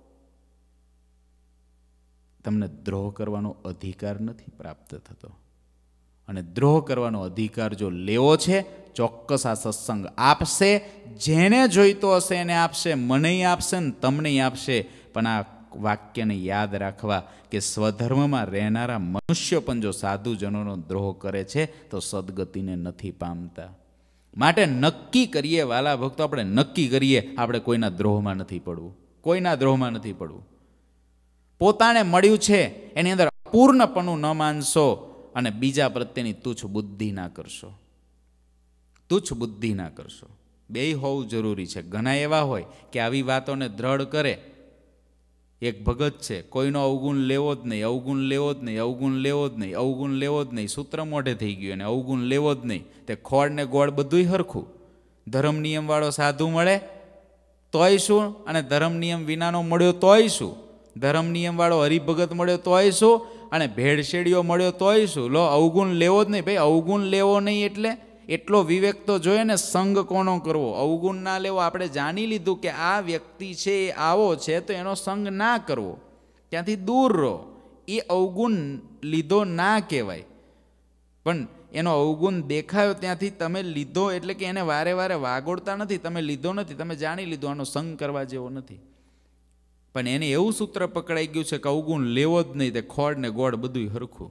તમને દ્રોહ કરવાનો અધિકાર નથી પ્રાપ્ત થતો. અને દ્રોહ કરવાનો અધિકાર જો લેવો છે, ચોક્કસ આ સત્સંગ આપશે. જેને જોઈતો હશે એને આપશે, મને આપશે ને તમને આપશે. પણ આ વાક્યને યાદ રાખવા કે સ્વધર્મમાં રહેનારા મનુષ્ય પણ જો સાધુજનોનો દ્રોહ કરે છે તો સદગતિને નથી પામતા. માટે નક્કી કરીએ વાલા ભક્તો, આપણે નક્કી કરીએ આપણે કોઈના દ્રોહમાં નથી પડવું, કોઈના દ્રોહમાં નથી પડવું. પોતાને મળ્યું છે એની અંદર અપૂર્ણપણું ન માનશો અને બીજા પ્રત્યેની તુચ્છ બુદ્ધિ ના કરશો, તુચ્છ બુદ્ધિ ના કરશો. બેય હોવું જરૂરી છે. ઘણા એવા હોય કે આવી વાતોને દ્રઢ કરે. એક ભગત છે, કોઈનો અવગુણ લેવો જ નહીં, અવગુણ લેવો જ નહીં, અવગુણ લેવો જ નહીં, અવગુણ લેવો જ નહીં. સૂત્ર મોઢે થઈ ગયું અને અવગુણ લેવો જ નહીં. તે ખોળ ને ગોળ બધુંય હરખું. ધર્મ નિયમવાળો સાધુ મળે તોય શું, અને ધર્મ નિયમ વિનાનો મળ્યો તોય શું, ધર્મ નિયમવાળો હરિભગત મળ્યો તોય શું, અને ભેળસેડીઓ મળ્યો તોય શું. લો, અવગુણ લેવો જ નહીં. ભાઈ અવગુણ લેવો નહીં એટલે એટલો વિવેક તો જોઈએ ને, સંગ કોનો કરવો. અવગુણ ના લેવો. આપણે જાણી લીધું કે આ વ્યક્તિ છે એ આવો છે તો એનો સંગ ના કરવો, ત્યાંથી દૂર રહો. એ અવગુણ લીધો ના કહેવાય. પણ એનો અવગુણ દેખાયો ત્યાંથી તમે લીધો એટલે કે એને વારે વારે વાગોળતા નથી, તમે લીધો નથી, તમે જાણી લીધું આનો સંગ કરવા જેવો નથી. પણ એને એવું સૂત્ર પકડાઈ ગયું છે કે અવગુણ લેવો જ નહીં, તે ખોળ ને ગોળ બધું હરખું.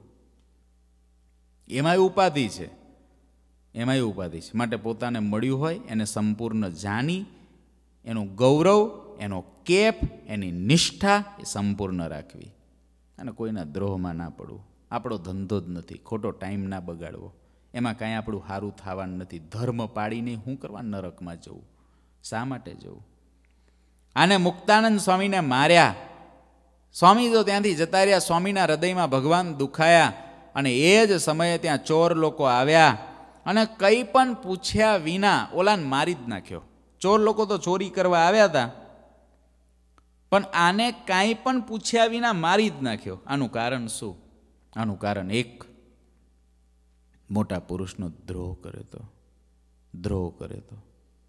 એમાંય ઉપાધિ છે, એમાંય ઉપાધિ છે. માટે પોતાને મળ્યું હોય એને સંપૂર્ણ જાણી, એનું ગૌરવ, એનો કેપ, એની નિષ્ઠા એ સંપૂર્ણ રાખવી અને કોઈના દ્રોહમાં ના પડવું. આપણો ધંધો જ નથી, ખોટો ટાઈમ ના બગાડવો. એમાં કાંઈ આપણું સારું થવાનું નથી. ધર્મ પાડીને શું કરવા નરકમાં જવું? શા માટે જવું? આને મુક્તાનંદ સ્વામીને માર્યા. સ્વામી તો ત્યાંથી જતા રહ્યા. સ્વામીના હૃદયમાં ભગવાન દુખાયા અને એ જ સમયે ત્યાં ચોર લોકો આવ્યા અને કંઈ પણ પૂછ્યા વિના ઓલાને મારી જ નાખ્યો. ચોર લોકો તો ચોરી કરવા આવ્યા હતા, પણ આને કાંઈ પણ પૂછ્યા વિના મારી જ નાખ્યો. આનું કારણ શું? આનું કારણ એક, મોટા પુરુષનો દ્રોહ કર્યો તો, દ્રોહ કર્યો તો.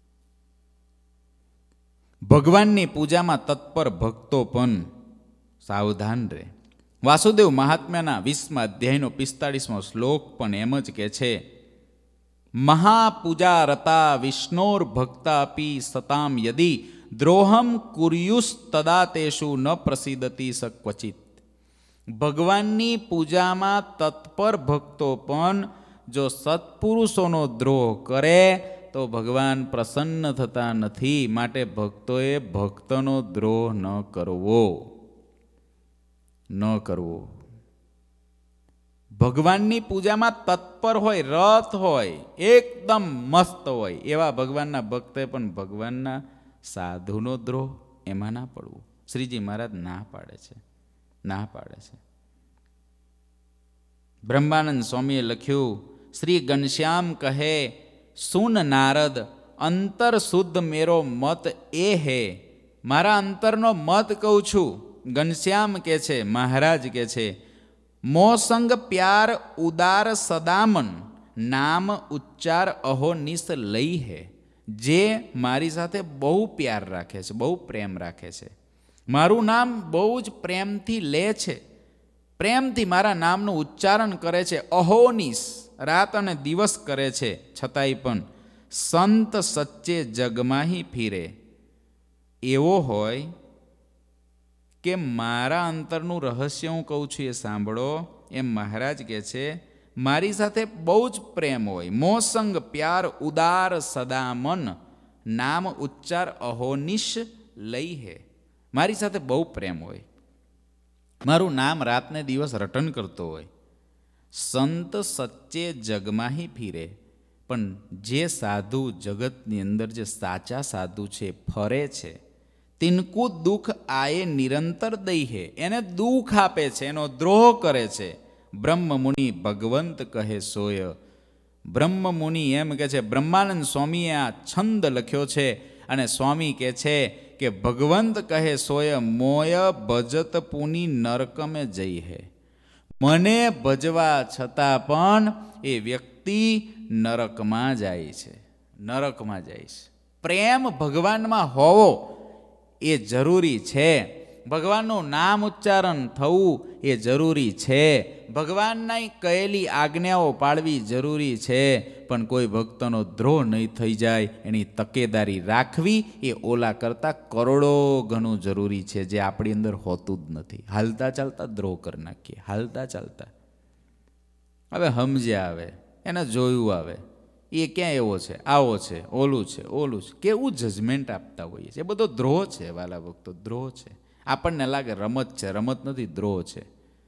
ભગવાનની પૂજામાં તત્પર ભક્તો પણ સાવધાન રહે. વાસુદેવ મહાત્મ્યના વીસમા અધ્યાયનો પિસ્તાળીસમો શ્લોક પણ એમ જ કે છે, મહાપૂજા રતા વિષ્ણોર ભક્તા અપી સતામ યદી દ્રોહમ કુર્યુસ તદા તેષુ ન પ્રસિદ્ધતી સ ક્વચિત. ભગવાનની પૂજામાં તત્પર ભક્તો પણ જો સત્પુરુષોનો દ્રોહ કરે તો ભગવાન પ્રસન્ન થતા નથી. માટે ભક્તોએ ભક્તનો દ્રોહ ન કરવો, ન કરવો. ભગવાનની પૂજામાં તત્પર હોય, રત હોય, એકદમ મસ્ત હોય એવા ભગવાનના ભક્તે પણ ભગવાનના સાધુનો દ્રોહ એમાં ના પડવું. શ્રીજી મહારાજ ના પાડે છે, ના પાડે છે. બ્રહ્માનંદ સ્વામીએ લખ્યું, શ્રી ઘનશ્યામ કહે સુન નારદ અંતર શુદ્ધ મેરો મત એ હે. મારા અંતરનો મત કહું છું. ઘનશ્યામ કે છે, મહારાજ કે છે, મોસંગ પ્યાર ઉદાર સદામન નામ ઉચ્ચાર અહોનિશ લઈ હે. જે મારી સાથે બહુ પ્યાર રાખે છે, બહુ પ્રેમ રાખે છે, મારું નામ બહુ જ પ્રેમથી લે છે, પ્રેમથી મારા નામનું ઉચ્ચારણ કરે છે, અહોનિશ રાત અને દિવસ કરે છે, છતાંય પણ સંત સચ્ચે જગમાહી ફીરે. એવો હોય કે મારા અંતરનું રહસ્ય હું કહું છું એ સાંભળો. એમ મહારાજ કહે છે, મારી સાથે બહુ જ પ્રેમ હોય, મોસંગ પ્યાર ઉદાર સદામન નામ ઉચ્ચાર અહોનિશ લઈ હે. મારી સાથે બહુ પ્રેમ હોય, મારું નામ રાતને દિવસ રટન કરતો હોય. સંત સચ્ચે જગમાહી ફીરે. પણ જે સાધુ જગતની અંદર જે સાચા સાધુ છે, ફરે છે, તિનકુ દુઃખ આયે નિરંતર દઈ હે. એને દુઃખ આપે છે, એનો દ્રોહ કરે છે. બ્રહ્મ મુનિ ભગવંત કહે સોય. બ્રહ્મ મુનિ એમ કે છે, બ્રહ્માનંદ સ્વામીએ આ છંદ લખ્યો છે અને સ્વામી કહે છે કે ભગવંત કહે સોય મોય ભજત પુની નરકમે જઈ હે. મને ભજવા છતાં પણ એ વ્યક્તિ નરકમાં જાય છે, નરકમાં જાય છે. પ્રેમ ભગવાનમાં હોવો એ જરૂરી છે. ભગવાનનું નામ ઉચ્ચારણ થવું એ જરૂરી છે. ભગવાનની કહેલી આજ્ઞાઓ પાળવી જરૂરી છે. પણ કોઈ ભક્તનો દ્રોહ નહીં થઈ જાય એની તકેદારી રાખવી એ ઓલા કરતાં કરોડો ઘણું જરૂરી છે, જે આપણી અંદર હોતું જ નથી. હાલતા ચાલતા દ્રોહ કરી નાખીએ, હાલતા ચાલતા. હવે સમજ્યા આવે, એને જોયું આવે, એ ક્યાં એવો છે, આવો છે, ઓલું છે, ઓલું છે, કેવું જજમેન્ટ આપતા હોઈએ છીએ. એ બધો દ્રોહ છે વાલા ભક્તો, દ્રોહ છે. આપણને લાગે રમત છે, રમત નથી, દ્રોહ છે,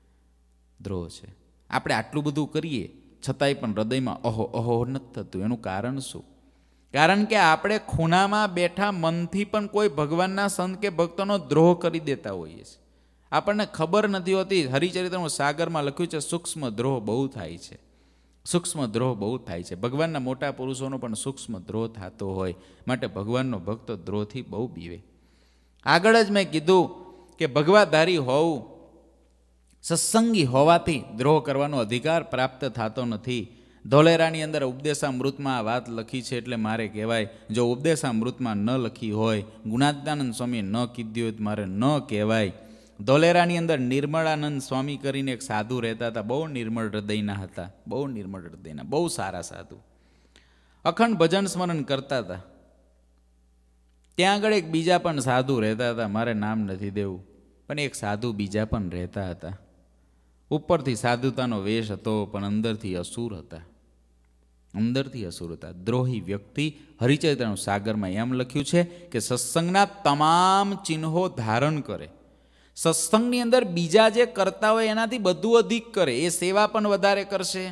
દ્રોહ છે. આપણે આટલું બધું કરીએ છતાંય પણ હૃદયમાં અહો અહો નથી થતું. એનું કારણ શું? કારણ કે આપણે ખૂણામાં બેઠા મનથી પણ કોઈ ભગવાનના સંત કે ભક્તોનો દ્રોહ કરી દેતા હોઈએ છીએ. આપણને ખબર નથી હોતી. હરિચરિત્રનું સાગરમાં લખ્યું છે, સૂક્ષ્મ દ્રોહ બહુ થાય છે, સૂક્ષ્મ દ્રોહ બહુ થાય છે. ભગવાનના મોટા પુરુષોનો પણ સૂક્ષ્મ દ્રોહ થતો હોય, માટે ભગવાનનો ભક્ત દ્રોહથી બહુ બીવે. આગળ જ મેં કીધું કે ભગવાધારી હોવું, સત્સંગી હોવાથી દ્રોહ કરવાનો અધિકાર પ્રાપ્ત થતો નથી. ધોલેરાની અંદર ઉપદેશામૃતમાં આ વાત લખી છે, એટલે મારે કહેવાય, જો ઉપદેશામૃતમાં ન લખી હોય, ગુણાત્માનંદ સ્વામીએ ન કીધી હોય તો મારે ન કહેવાય. ધોલેરાની અંદર નિર્મળાનંદ સ્વામી કરીને એક સાધુ રહેતા હતા. બહુ નિર્મળ હૃદયના હતા, બહુ નિર્મળ હૃદયના, બહુ સારા સાધુ. અખંડ ભજન સ્મરણ કરતા હતા. ત્યાં આગળ એક બીજા પણ સાધુ રહેતા હતા, મારે નામ નથી દેવું, પણ એક સાધુ બીજા પણ રહેતા હતા. ઉપરથી સાધુતાનો વેશ હતો, પણ અંદરથી અસુર હતા, અંદરથી અસુર હતા, દ્રોહી વ્યક્તિ. હરિચરિત્રનું સાગરમાં એમ લખ્યું છે કે સત્સંગના તમામ ચિહ્નો ધારણ કરે. સત્સંગની અંદર બીજા જે કરતા હોય એનાથી બધું અધિક કરે. એ સેવા પણ વધારે કરશે,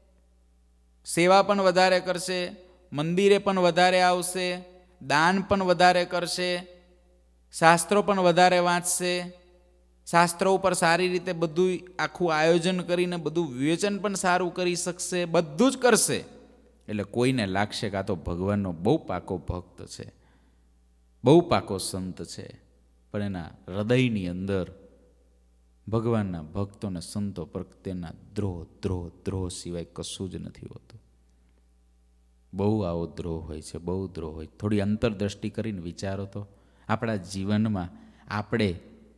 સેવા પણ વધારે કરશે, મંદિરે પણ વધારે આવશે, દાન પણ વધારે કરશે, શાસ્ત્રો પણ વધારે વાંચશે, શાસ્ત્રો ઉપર સારી રીતે બધું આખું આયોજન કરીને બધું વિવેચન પણ સારું કરી શકશે, બધું જ કરશે. એટલે કોઈને લાગશે કે આ તો ભગવાનનો બહુ પાકો ભક્ત છે, બહુ પાકો સંત છે. પણ એના હૃદયની અંદર ભગવાનના ભક્તોને સંતો પ્રત્યેના દ્રોહ દ્રોહ દ્રોહ સિવાય કશું જ નથી હોતું. બહુ આવો દ્રોહ હોય છે, બહુ દ્રોહ હોય. થોડી અંતરદ્રષ્ટિ કરીને વિચારો તો, આપણા જીવનમાં આપણે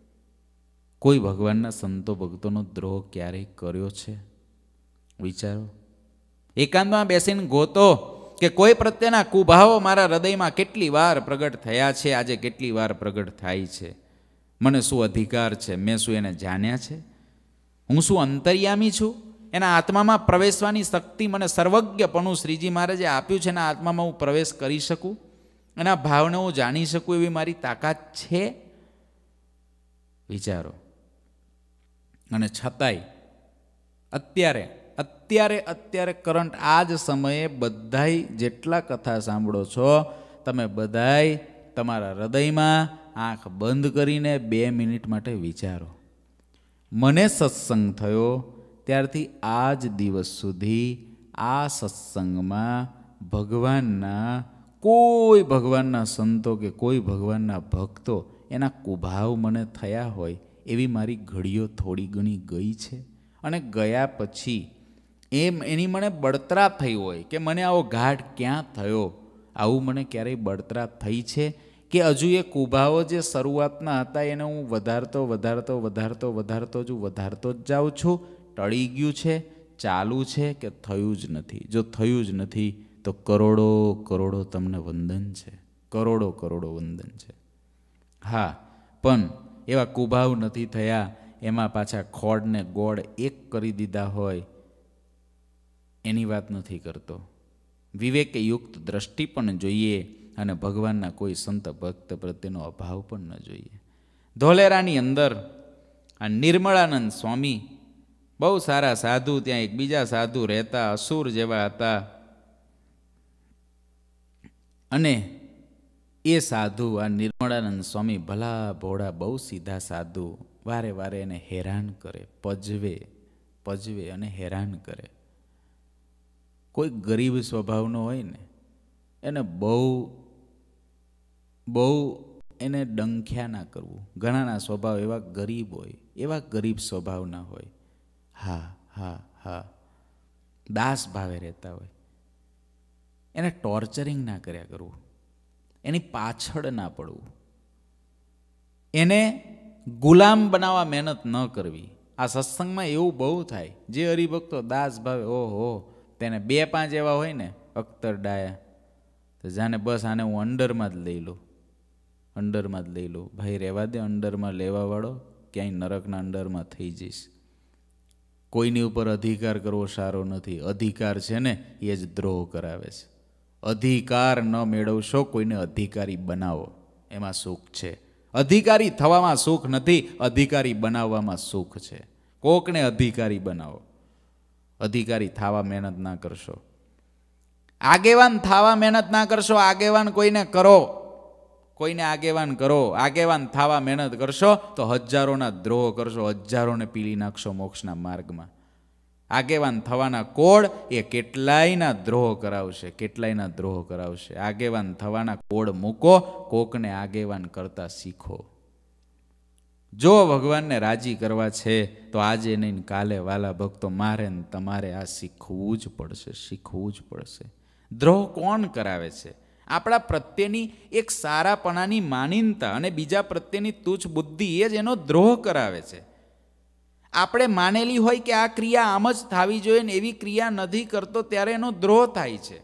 કોઈ ભગવાનના સંતો ભક્તોનો દ્રોહ ક્યારેય કર્યો છે? વિચારો. એકાંતમાં બેસીને ગોતો કે કોઈ પ્રત્યેના કુભાવો મારા હૃદયમાં કેટલી વાર પ્રગટ થયા છે, આજે કેટલી વાર પ્રગટ થાય છે. મને શું અધિકાર છે? મેં શું એને જાણ્યા છે? હું શું અંતર્યામી છું? એના આત્મામાં પ્રવેશવાની શક્તિ મને સર્વજ્ઞપણું શ્રીજી મહારાજે આપ્યું છે. એના આત્મામાં હું પ્રવેશ કરી શકું, એના ભાવને હું જાણી શકું એવી મારી તાકાત છે? વિચારો. અને છતાંય અત્યારે અત્યારે અત્યારે કરંટ આ જ સમયે બધાય જેટલા કથા સાંભળો છો તમે બધાય તમારા હૃદયમાં આંખ બંધ કરીને બે મિનિટ માટે વિચારો, મને સત્સંગ થયો ત્યારથી આ જ દિવસ સુધી આ સત્સંગમાં ભગવાનના કોઈ ભગવાનના સંતો કે કોઈ ભગવાનના ભક્તો એના કુભાવ મને થયા હોય એવી મારી ઘડીઓ થોડી ઘણી ગઈ છે. અને ગયા પછી એમ એની મને બળતરા થઈ હોય કે મને આવો ઘાટ ક્યાં થયો, આવું મને ક્યારેય બળતરા થઈ છે કે હજુ એ કુભાવો જે શરૂઆતના હતા એને હું વધારતો વધારતો વધારતો વધારતો જ વધારતો જ જાઉં છું, ટળી ગયું છે, ચાલુ છે કે થયું જ નથી? જો થયું જ નથી તો કરોડો કરોડો તમને વંદન છે, કરોડો કરોડો વંદન છે. હા, પણ એવા કુભાવ નથી થયા, એમાં પાછા ખોડને ગોળ એક કરી દીધા હોય એની વાત નથી કરતો. વિવેકયુક્ત દ્રષ્ટિ પણ જોઈએ અને ભગવાનના કોઈ સંત ભક્ત પ્રત્યેનો અભાવ પણ ન જોઈએ. ધોલેરાની અંદર આ નિર્મળાનંદ સ્વામી બહુ સારા સાધુ, ત્યાં એક બીજા સાધુ રહેતા, અસુર જેવા હતા. અને એ સાધુ આ નિર્મળાનંદ સ્વામી ભલા ભોળા બહુ સીધા સાધુ વારે વારે એને હેરાન કરે, પજવે પજવે અને હેરાન કરે. કોઈ ગરીબ સ્વભાવનો હોય ને એને બહુ બહુ એને ડંખ્યા ના કરવું. ઘણાના સ્વભાવ એવા ગરીબ હોય, એવા ગરીબ સ્વભાવના હોય. હા હા હા દાસ ભાવે રહેતા હોય. એને ટોર્ચરિંગ ના કર્યા કરવું, એની પાછળ ના પડવું, એને ગુલામ બનાવવા મહેનત ન કરવી. આ સત્સંગમાં એવું બહુ થાય. જે હરિભક્તો દાસ ભાવે, ઓહો, તેને બે પાંચ એવા હોય ને અખ્તર ડાયા, તો જાણે બસ આને હું અંડરમાં જ લઈ લઉં, અંડરમાં જ લઈ લઉં. ભાઈ રહેવા દે, અંડરમાં લેવાવાળો ક્યાંય નરકના અંડરમાં થઈ જઈશ. કોઈની ઉપર અધિકાર કરવો સારો નથી. અધિકાર છે ને એ જ દ્રોહ કરાવે છે. અધિકાર ન મેળવશો, કોઈને અધિકારી બનાવો, એમાં સુખ છે. અધિકારી થવામાં સુખ નથી, અધિકારી બનાવવામાં સુખ છે. કોકને અધિકારી બનાવો, અધિકારી થવા મહેનત ના કરશો. આગેવાન થવા મહેનત ના કરશો, આગેવાન કોઈને કરો, કોઈને આગેવાન કરો. આગેવાન થવા મહેનત કરશો તો હજારોના દ્રોહ કરશો, હજારોને પીલી નાખશો મોક્ષના માર્ગમાં. આગેવાન થવાના કોડ એ કેટલાયના દ્રોહ કરાવશે, કેટલાયના દ્રોહ કરાવશે. આગેવાન થવાના કોડ મૂકો, કોકને આગેવાન કરતા શીખો. જો ભગવાનને રાજી કરવા છે તો આજે નહીં કાલે વાલા ભક્તો મારે ને તમારે આ શીખવું જ પડશે, શીખવું જ પડશે. દ્રોહ કોણ કરાવે છે? આપણા પ્રત્યેની એક સારાપણાની માનીનતા અને બીજા પ્રત્યેની તુચ્છ બુદ્ધિ એ જ એનો દ્રોહ કરાવે છે. આપણે માનેલી હોય કે આ ક્રિયા આમ જ થવી જોઈએ ને એવી ક્રિયા નથી કરતો ત્યારે એનો દ્રોહ થાય છે.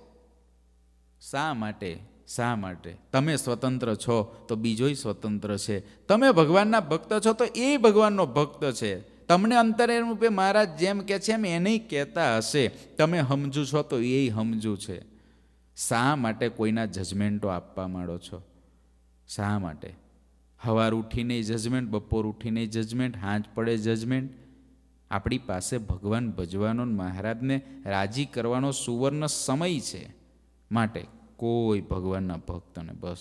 શા માટે? શા માટે? તમે સ્વતંત્ર છો તો બીજોય સ્વતંત્ર છે. તમે ભગવાનના ભક્ત છો તો એ ભગવાનનો ભક્ત છે. તમને અંતરે રૂપે મહારાજ જેમ કે છે એમ એને કહેતા હશે. તમે સમજુ છો તો એ સમજુ છે. શા માટે કોઈના જજમેન્ટો આપવા માંડો છો? શા માટે? સવાર ઉઠીને જજમેન્ટ, બપોર ઉઠીને જજમેન્ટ, હાંજ પડે જજમેન્ટ. આપણી પાસે ભગવાન ભજવાનો, મહારાજને રાજી કરવાનો સુવર્ણ સમય છે. માટે કોઈ ભગવાનના ભક્તને બસ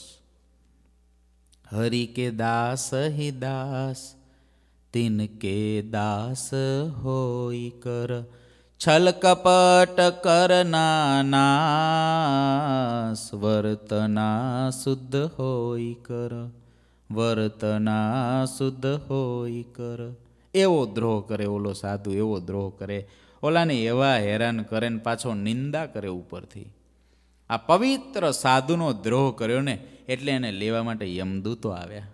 હરિ કે દાસ હી દાસ તિન કે દાસ હોઈ કર, છલ કપટ કરના નાસ, વર્તના શુદ્ધ હોઈ કર, વર્તના શુદ્ધ હોઈ કર. એવો દ્રોહ કરે ઓલો સાધુ, એવો દ્રોહ કરે. ઓલાને એવા હેરાન કરે ને પાછો નિંદા કરે ઉપરથી. આ પવિત્ર સાધુનો દ્રોહ કર્યો ને એટલે એને લેવા માટે યમદૂતો આવ્યા.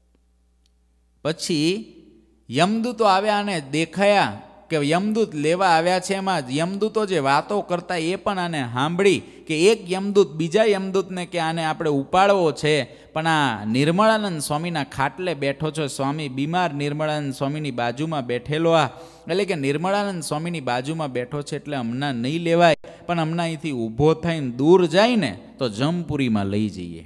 પછી યમદૂતો આવ્યા અને દેખાયા કે યમદૂત લેવા આવ્યા છે. એમાં યમદૂતો જે વાતો કરતા એ પણ આને સાંભળી કે એક યમદૂત બીજા યમદૂતને કે આને આપણે ઉપાડવો છે, પણ આ નિર્મળાનંદ સ્વામીના ખાટલે બેઠો છો. સ્વામી બીમાર નિર્મળાનંદ સ્વામીની બાજુમાં બેઠેલો, આ એટલે કે નિર્મળાનંદ સ્વામીની બાજુમાં બેઠો છે એટલે હમણાં નહીં લેવાય, પણ હમણાં અહીંથી ઊભો થઈને દૂર જાય ને તો જમપુરીમાં લઈ જઈએ.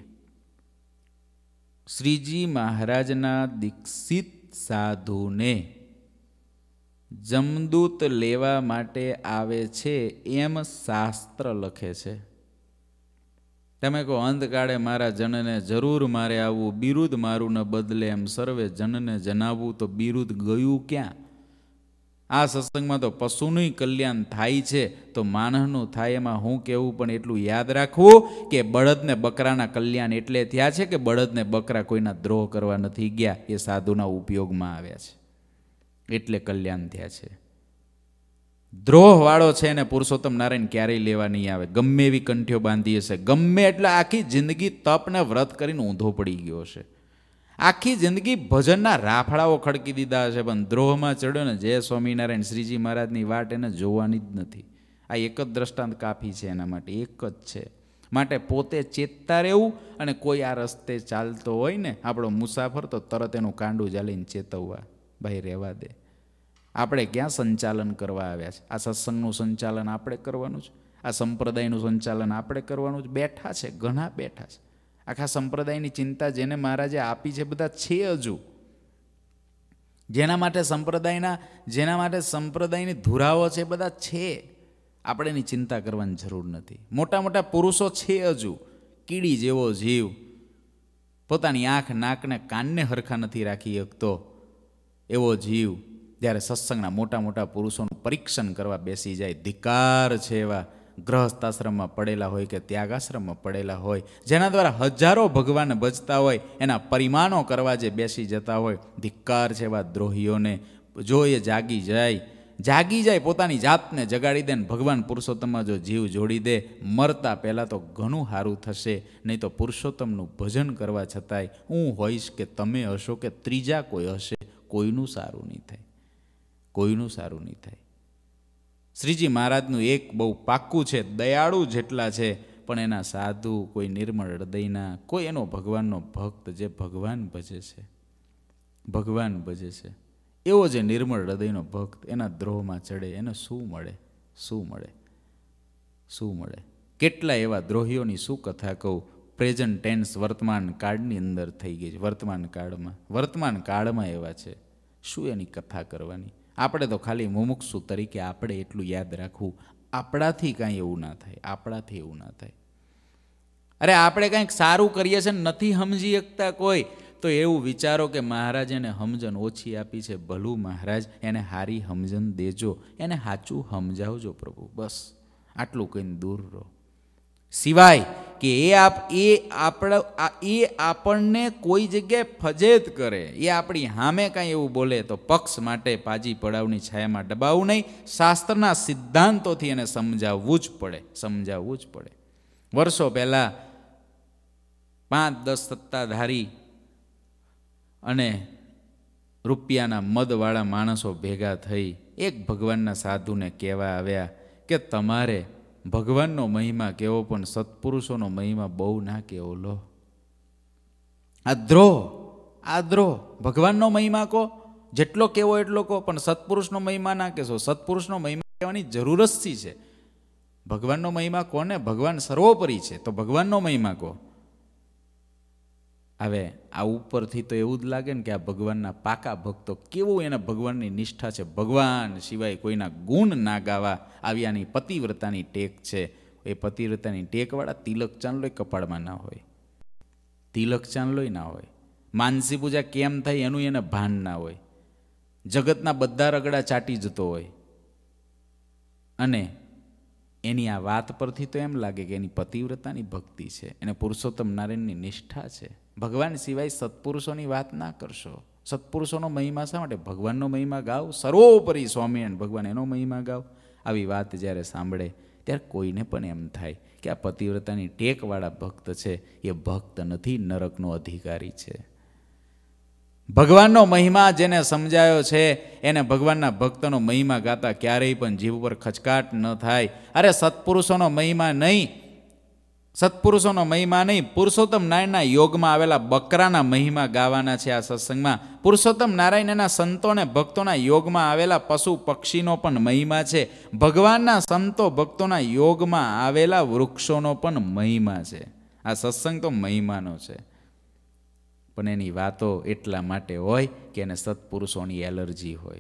શ્રીજી મહારાજના દીક્ષિત સાધુને જમદૂત લેવા માટે આવે છે એમ શાસ્ત્ર લખે છે. તમે કહો અંતકાળે મારા જનને જરૂર મારે આવવું, બિરુદ મારું ન બદલે એમ સર્વે જનને જણાવવું, તો બિરુદ ગયું ક્યાં? આ સત્સંગમાં તો પશુનું કલ્યાણ થાય છે તો માનવનું થાય એમાં હું કહેવું, પણ એટલું યાદ રાખવું કે બળદને બકરાના કલ્યાણ એટલે થયા છે કે બળદને બકરા કોઈના દ્રોહ કરવા નથી ગયા, એ સાધુના ઉપયોગમાં આવ્યા છે એટલે કલ્યાણ થયા છે. દ્રોહ વાળો છે એને પુરુષોત્તમ નારાયણ ક્યારેય લેવા નહીં આવે, ગમે એવી કંઠીઓ બાંધી હશે, ગમે એટલે આખી જિંદગી તપને વ્રત કરીને ઊંધો પડી ગયો હશે, આખી જિંદગી ભજનના રાફડાઓ ખડકી દીધા હશે, પણ દ્રોહમાં ચડ્યો ને જય સ્વામિનારાયણ શ્રીજી મહારાજની વાટ એને જોવાની જ નથી. આ એક જ દ્રષ્ટાંત કાફી છે એના માટે, એક જ છે. માટે પોતે ચેતતા રહેવું, અને કોઈ આ રસ્તે ચાલતો હોય ને આપણો મુસાફર, તો તરત એનું કાંડું ચાલીને ચેતવવા, ભાઈ રહેવા દે. આપણે ક્યાં સંચાલન કરવા આવ્યા છે? આ સત્સંગનું સંચાલન આપણે કરવાનું છે, આ સંપ્રદાયનું સંચાલન આપણે કરવાનું છે. બેઠા છે, ઘણા બેઠા છે. આખા સંપ્રદાયની ચિંતા જેને મહારાજે આપી છે બધા છે હજુ, જેના માટે સંપ્રદાયના જેના માટે સંપ્રદાયની ધુરાવો છે બધા છે. આપણે એની ચિંતા કરવાની જરૂર નથી. મોટા મોટા પુરુષો છે હજુ, કીડી જેવો જીવ, પોતાની આંખ નાકને કાનને હરખા નથી રાખી શકતો એવો જીવ, જ્યારે સત્સંગના મોટા મોટા પુરુષોનું પરીક્ષણ કરવા બેસી જાય, ધિક્કાર છે એવા ગ્રહસ્થાશ્રમમાં પડેલા હોય કે ત્યાગાશ્રમમાં પડેલા હોય, જેના દ્વારા હજારો ભગવાન ભજતા હોય, એના પરિમાણો કરવા જે બેસી જતા હોય, ધિક્કાર છે એવા દ્રોહીઓને. જો એ જાગી જાય જાગી જાય પોતાની જાતને જગાડી દે ને ભગવાન પુરુષોત્તમમાં જો જીવ જોડી દે, મરતા પહેલાં તો ઘણું સારું થશે. નહીં તો પુરુષોત્તમનું ભજન કરવા છતાંય હું હોઈશ કે તમે હશો કે ત્રીજા કોઈ હશે, કોઈનું સારું નહીં થાય, કોઈનું સારું નહીં થાય. શ્રીજી મહારાજનું એક બહુ પાક્કું છે, દયાળુ જેટલા છે પણ એના સાધુ, કોઈ નિર્મળ હૃદયના, કોઈ એનો ભગવાનનો ભક્ત જે ભગવાન ભજે છે, ભગવાન ભજે છે, એવો જે નિર્મળ હૃદયનો ભક્ત એના દ્રોહમાં ચડે, એને શું મળે? શું મળે? શું મળે? કેટલા એવા દ્રોહીઓની શું કથા કહું. પ્રેઝન્ટ ટેન્સ વર્તમાન કાળની અંદર થઈ ગઈ છે, વર્તમાન કાળમાં વર્તમાન કાળમાં એવા છે, શું એની કથા કરવાની? આપણે તો ખાલી મુમુક્ષુ તરીકે આપણે એટલું યાદ રાખવું, આપણાથી કાંઈ એવું ના થાય, આપણાથી એવું ના થાય. અરે આપણે કંઈક સારું કરીએ છીએ નથી સમજી શકતા કોઈ, તો એવું વિચારો કે મહારાજ એને સમજણ ઓછી આપી છે, ભલું મહારાજ એને સારી સમજણ દેજો, એને સાચું સમજાવજો પ્રભુ, બસ આટલું કહીને દૂર રહો. સિવાય કે એ આપ એ આપણા એ આપણને કોઈ જગ્યાએ ફજેત કરે, એ આપણી સામે કાંઈ એવું બોલે તો પક્ષ માટે પાજી પડાવની છાયામાં દબાવવું નહીં, શાસ્ત્રના સિદ્ધાંતોથી એને સમજાવવું જ પડે, સમજાવવું જ પડે. વર્ષો પહેલાં પાંચ દસ સત્તાધારી અને રૂપિયાના મદવાળા માણસો ભેગા થઈ એક ભગવાનના સાધુને કહેવા આવ્યા કે તમારે ભગવાનનો મહિમા કેવો પણ સત્પુરુષોનો મહિમા બહુ ના કેવો લો. આ દ્રોહ, આ દ્રોહ. ભગવાનનો મહિમા કહો જેટલો કેવો એટલો કહો, પણ સત્પુરુષનો મહિમા ના કહેશો. સત્પુરુષનો મહિમા કહેવાની જરૂર જ છે. ભગવાનનો મહિમા કોને? ભગવાન સર્વોપરી છે, તો ભગવાનનો મહિમા કહો. હવે આ ઉપરથી તો એવું જ લાગે ને કે આ ભગવાનના પાકા ભક્તો, કેવું એના ભગવાનની નિષ્ઠા છે, ભગવાન સિવાય કોઈના ગુણ ના ગાવા, આવી આની પતિવ્રતાની ટેક છે. એ પતિવ્રતાની ટેકવાળા તિલક ચાંદલોય કપાળમાં ના હોય, તિલક ચાંદલોય ના હોય, માનસી પૂજા કેમ થાય એનું એને ભાન ના હોય, જગતના બધા રગડા ચાટી જતો હોય, અને એની આ વાત પરથી તો એમ લાગે કે એની પતિવ્રતાની ભક્તિ છે, એને પુરુષોત્તમ નારાયણની નિષ્ઠા છે. ભગવાન સિવાય સત્પુરુષોની વાત ના કરશો. સત્પુરુષોનો મહિમા શા માટે? ભગવાનનો મહિમા ગાવ, સર્વોપરી સ્વામિનારાયણ ભગવાન એનો મહિમા ગાવ. આવી વાત જ્યારે સાંભળે ત્યારે કોઈને પણ એમ થાય કે આ પતિવ્રતાની ટેકવાળા ભક્ત છે એ ભક્ત નથી, નરકનો અધિકારી છે. ભગવાનનો મહિમા જેને સમજાયો છે એને ભગવાનના ભક્તનો મહિમા ગાતા ક્યારેય પણ જીવ પર ખચકાટ ન થાય. અરે સત્પુરુષોનો મહિમા નહીં, સત્પુરુષોનો મહિમા નહીં, પુરુષોત્તમ નારાયણના યોગમાં આવેલા બકરાના મહિમા ગાવાના છે આ સત્સંગમાં. પુરુષોત્તમ નારાયણ એના સંતોને ભક્તોના યોગમાં આવેલા પશુ પક્ષીનો પણ મહિમા છે. ભગવાનના સંતો ભક્તોના યોગમાં આવેલા વૃક્ષોનો પણ મહિમા છે. આ સત્સંગ તો મહિમાનો છે, પણ એની વાતો એટલા માટે હોય કે એને સત્પુરુષોની એલર્જી હોય.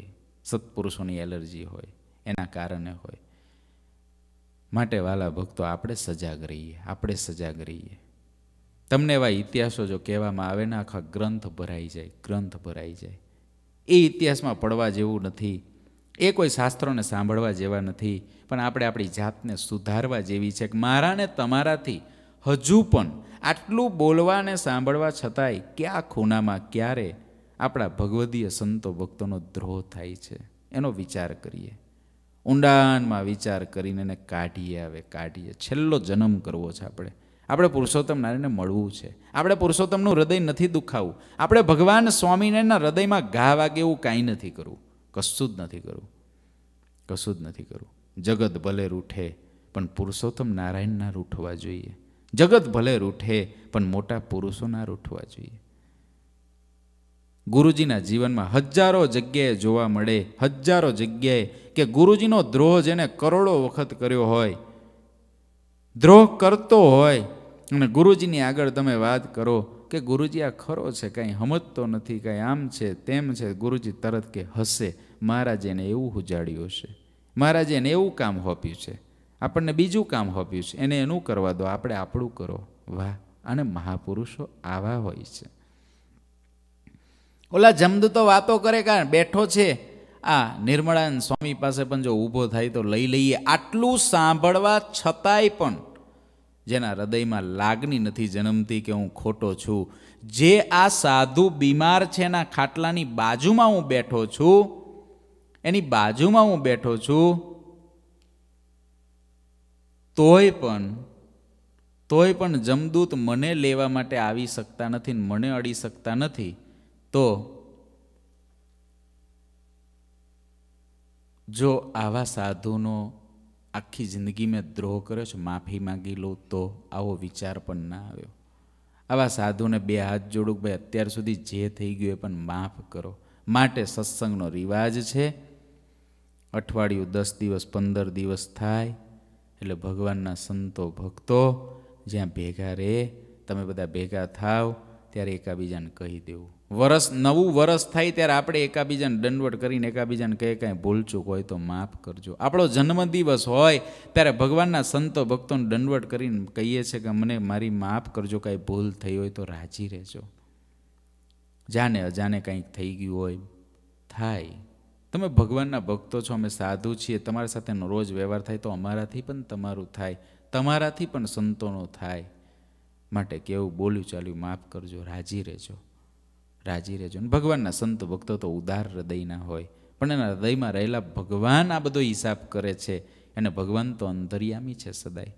સત્પુરુષોની એલર્જી હોય, એના કારણે હોય. માટે વાલા ભક્તો, આપણે સજાગ રહીએ, આપણે સજાગ રહીએ. તમને એવા ઇતિહાસો જો કહેવામાં આવે ને, આખા ગ્રંથ ભરાઈ જાય, ગ્રંથ ભરાઈ જાય. એ ઇતિહાસમાં પડવા જેવું નથી, એ કોઈ શાસ્ત્રોને સાંભળવા જેવા નથી, પણ આપણે આપણી જાતને સુધારવા જેવી છે કે મારા ને તમારાથી હજુ પણ આટલું બોલવા ને સાંભળવા છતાંય ક્યાં ખૂણામાં ક્યારે આપણા ભગવદીય સંતો ભક્તોનો દ્રોહ થાય છે, એનો વિચાર કરીએ. ઊંડાણમાં વિચાર કરીને એને કાઢીએ, આવે કાઢીએ. છેલ્લો જન્મ કરવો છે આપણે, આપણે પુરુષોત્તમ નારાયણને મળવું છે. આપણે પુરુષોત્તમનું હૃદય નથી દુખાવું, આપણે ભગવાન સ્વામિનારાયણના હૃદયમાં ઘા વાગે એવું કાંઈ નથી કરવું, કશું જ નથી કરવું, કશું જ નથી કરવું. જગત ભલે રૂઠે પણ પુરુષોત્તમ નારાયણ ના રૂઠવા જોઈએ. જગત ભલે રૂઠે પણ મોટા પુરુષો ના રૂઠવા જોઈએ. ગુરુજીના જીવનમાં હજારો જગ્યાએ જોવા મળે, હજારો જગ્યાએ કે ગુરુજીનો દ્રોહ જેને કરોડો વખત કર્યો હોય, દ્રોહ કરતો હોય, અને ગુરુજીની આગળ તમે વાત કરો કે ગુરુજી આ ખરો છે, કાંઈ સમજતો નથી, કાંઈ આમ છે તેમ છે, ગુરુજી તરત કે હશે, મહારાજે એને એવું ઉજાડ્યું હશે, મહારાજે એને એવું કામ સોંપ્યું છે, આપણને બીજું કામ સોંપ્યું છે, એને એનું કરવા દો, આપણે આપણું કરો. વાહ! અને મહાપુરુષો આવા હોય છે. ઓલા જમદૂતો વાતો કરે કારણ બેઠો છે, આ નિર્મળાનંદ સ્વામી પાસે પણ જો ઊભો થાય તો લઈ લઈએ. આટલું સાંભળવા છતાંય પણ જેના હૃદયમાં લાગણી નથી જન્મતી કે હું ખોટો છું, જે આ સાધુ બીમાર છે એના ખાટલાની બાજુમાં હું બેઠો છું, એની બાજુમાં હું બેઠો છું, તોય પણ તોય પણ જમદૂત મને લેવા માટે આવી શકતા નથી, મને અડી શકતા નથી. તો જો આવા સાધુનો આખી જિંદગી મેં દ્રોહ કર્યો છે, માફી માંગી લઉં તો આવો વિચાર પણ ના આવ્યો. આવા સાધુને બે હાથ જોડું, ભાઈ અત્યાર સુધી જે થઈ ગયું એ પણ માફ કરો. માટે સત્સંગનો રિવાજ છે, અઠવાડિયું દસ દિવસ પંદર દિવસ થાય એટલે ભગવાનના સંતો ભક્તો જ્યાં ભેગા રહે, તમે બધા ભેગા થાવ ત્યારે એકાબીજાને કહી દેવું. વરસ નવું વરસ થાય ત્યારે આપણે એકાબીજાને દંડવટ કરીને એકાબીજાને કહે કાંઈ ભૂલચૂક હોય તો માફ કરજો. આપણો જન્મદિવસ હોય ત્યારે ભગવાનના સંતો ભક્તોને દંડવટ કરીને કહીએ છીએ કે મને મારી માફ કરજો, કાંઈ ભૂલ થઈ હોય તો રાજી રહેજો. જાને અજાને કંઈક થઈ ગયું હોય, થાય. તમે ભગવાનના ભક્તો છો, અમે સાધુ છીએ, તમારી સાથેનો રોજ વ્યવહાર થાય તો અમારાથી પણ તમારું થાય, તમારાથી પણ સંતોનો થાય. માટે કેવું બોલ્યું ચાલ્યું માફ કરજો, રાજી રહેજો, રાજી રહેજો. અને ભગવાનના સંત ભક્તો તો ઉદાર હૃદયના હોય, પણ એના હૃદયમાં રહેલા ભગવાન આ બધો હિસાબ કરે છે, અને ભગવાન તો અંતર્યામી છે સદાય.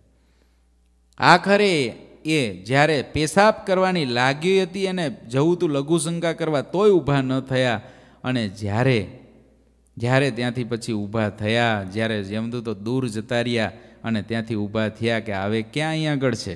આખરે એ જ્યારે પેશાબ કરવાની લાગી હતી અને જવું તું લઘુશંકા કરવા તોય ઊભા ન થયા, અને જ્યારે જ્યારે ત્યાંથી પછી ઊભા થયા, જ્યારે જમદૂતો દૂર જતા રહ્યા અને ત્યાંથી ઊભા થયા કે હવે ક્યાં અહીં આગળ છે,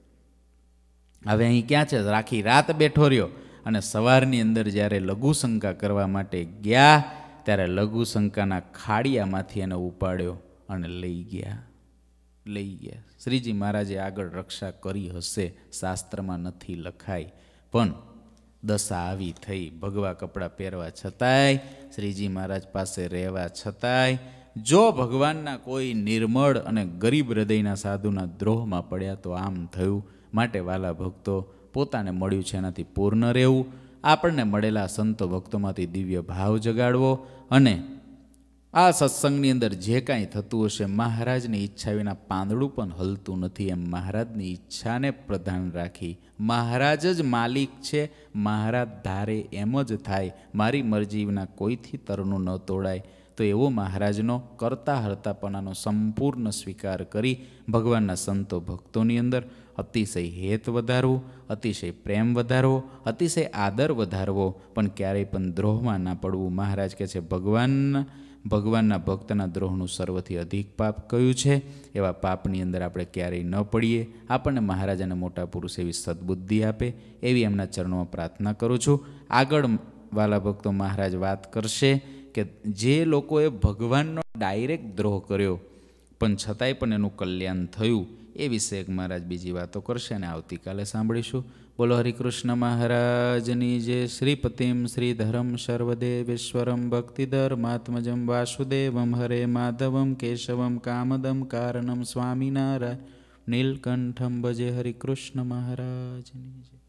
હવે અહીં ક્યાં છે, આખી રાત બેઠો રહ્યો. અને સવારની અંદર જ્યારે લઘુશંકા કરવા માટે ગયા ત્યારે લઘુશંકાના ખાડિયામાંથી એને ઉપાડ્યો અને લઈ ગયા, લઈ ગયા. શ્રીજી મહારાજે આગળ રક્ષા કરી હશે, શાસ્ત્રમાં નથી લખાય, પણ દશા આવી થઈ. ભગવા કપડાં પહેરવા છતાંય, શ્રીજી મહારાજ પાસે રહેવા છતાંય, જો ભગવાનના કોઈ નિર્મળ અને ગરીબ હૃદયના સાધુના દ્રોહમાં પડ્યા તો આમ થયું. માટે વાલા ભક્તો, પોતાને મળ્યું છે એનાથી પૂર્ણ રહેવું, આપણને મળેલા સંતો ભક્તોમાંથી દિવ્ય ભાવ જગાડવો, અને આ સત્સંગની અંદર જે કાંઈ થતું હશે, મહારાજની ઈચ્છા વિના પાંદડું પણ હલતું નથી, એમ મહારાજની ઈચ્છાને પ્રધાન રાખી, મહારાજ જ માલિક છે, મહારાજ ધારે એમ જ થાય, મારી મરજી વિના કોઈથી તરનું ન તોડાય. તો એવો મહારાજનો કરતા હરતાપણાનો સંપૂર્ણ સ્વીકાર કરી ભગવાનના સંતો ભક્તોની અંદર અતિશય હેત વધારવું, અતિશય પ્રેમ વધારવો, અતિશય આદર વધારવો, પણ ક્યારેય પણ દ્રોહમાં ના પડવું. મહારાજ કહે છે ભગવાન ભગવાનના ભક્તના દ્રોહનું સર્વથી અધિક પાપ કયું છે, એવા પાપની અંદર આપણે ક્યારેય ન પડીએ. આપણને મહારાજ અને મોટા પુરુષ એવી સદબુદ્ધિ આપે, એવી એમના ચરણોમાં પ્રાર્થના કરું છું. આગળ વાલા ભક્તો મહારાજ વાત કરશે કે જે લોકોએ ભગવાનનો ડાયરેક્ટ દ્રોહ કર્યો પણ છતાંય પણ એનું કલ્યાણ થયું, એ વિશે એક મહારાજ બીજી વાતો કરશે અને આવતીકાલે સાંભળીશું. બોલો હરિકૃષ્ણ મહારાજની જે શ્રીપતિમ શ્રીધરમ સર્વદેવેશ્વરમ ભક્તિધર્માત્મજમ વાસુદેવમ હરે માધવમ કેશવમ કામદમ કારણમ સ્વામિનારાયણ નીલકંઠમ ભજે. હરિકૃષ્ણ મહારાજની જય.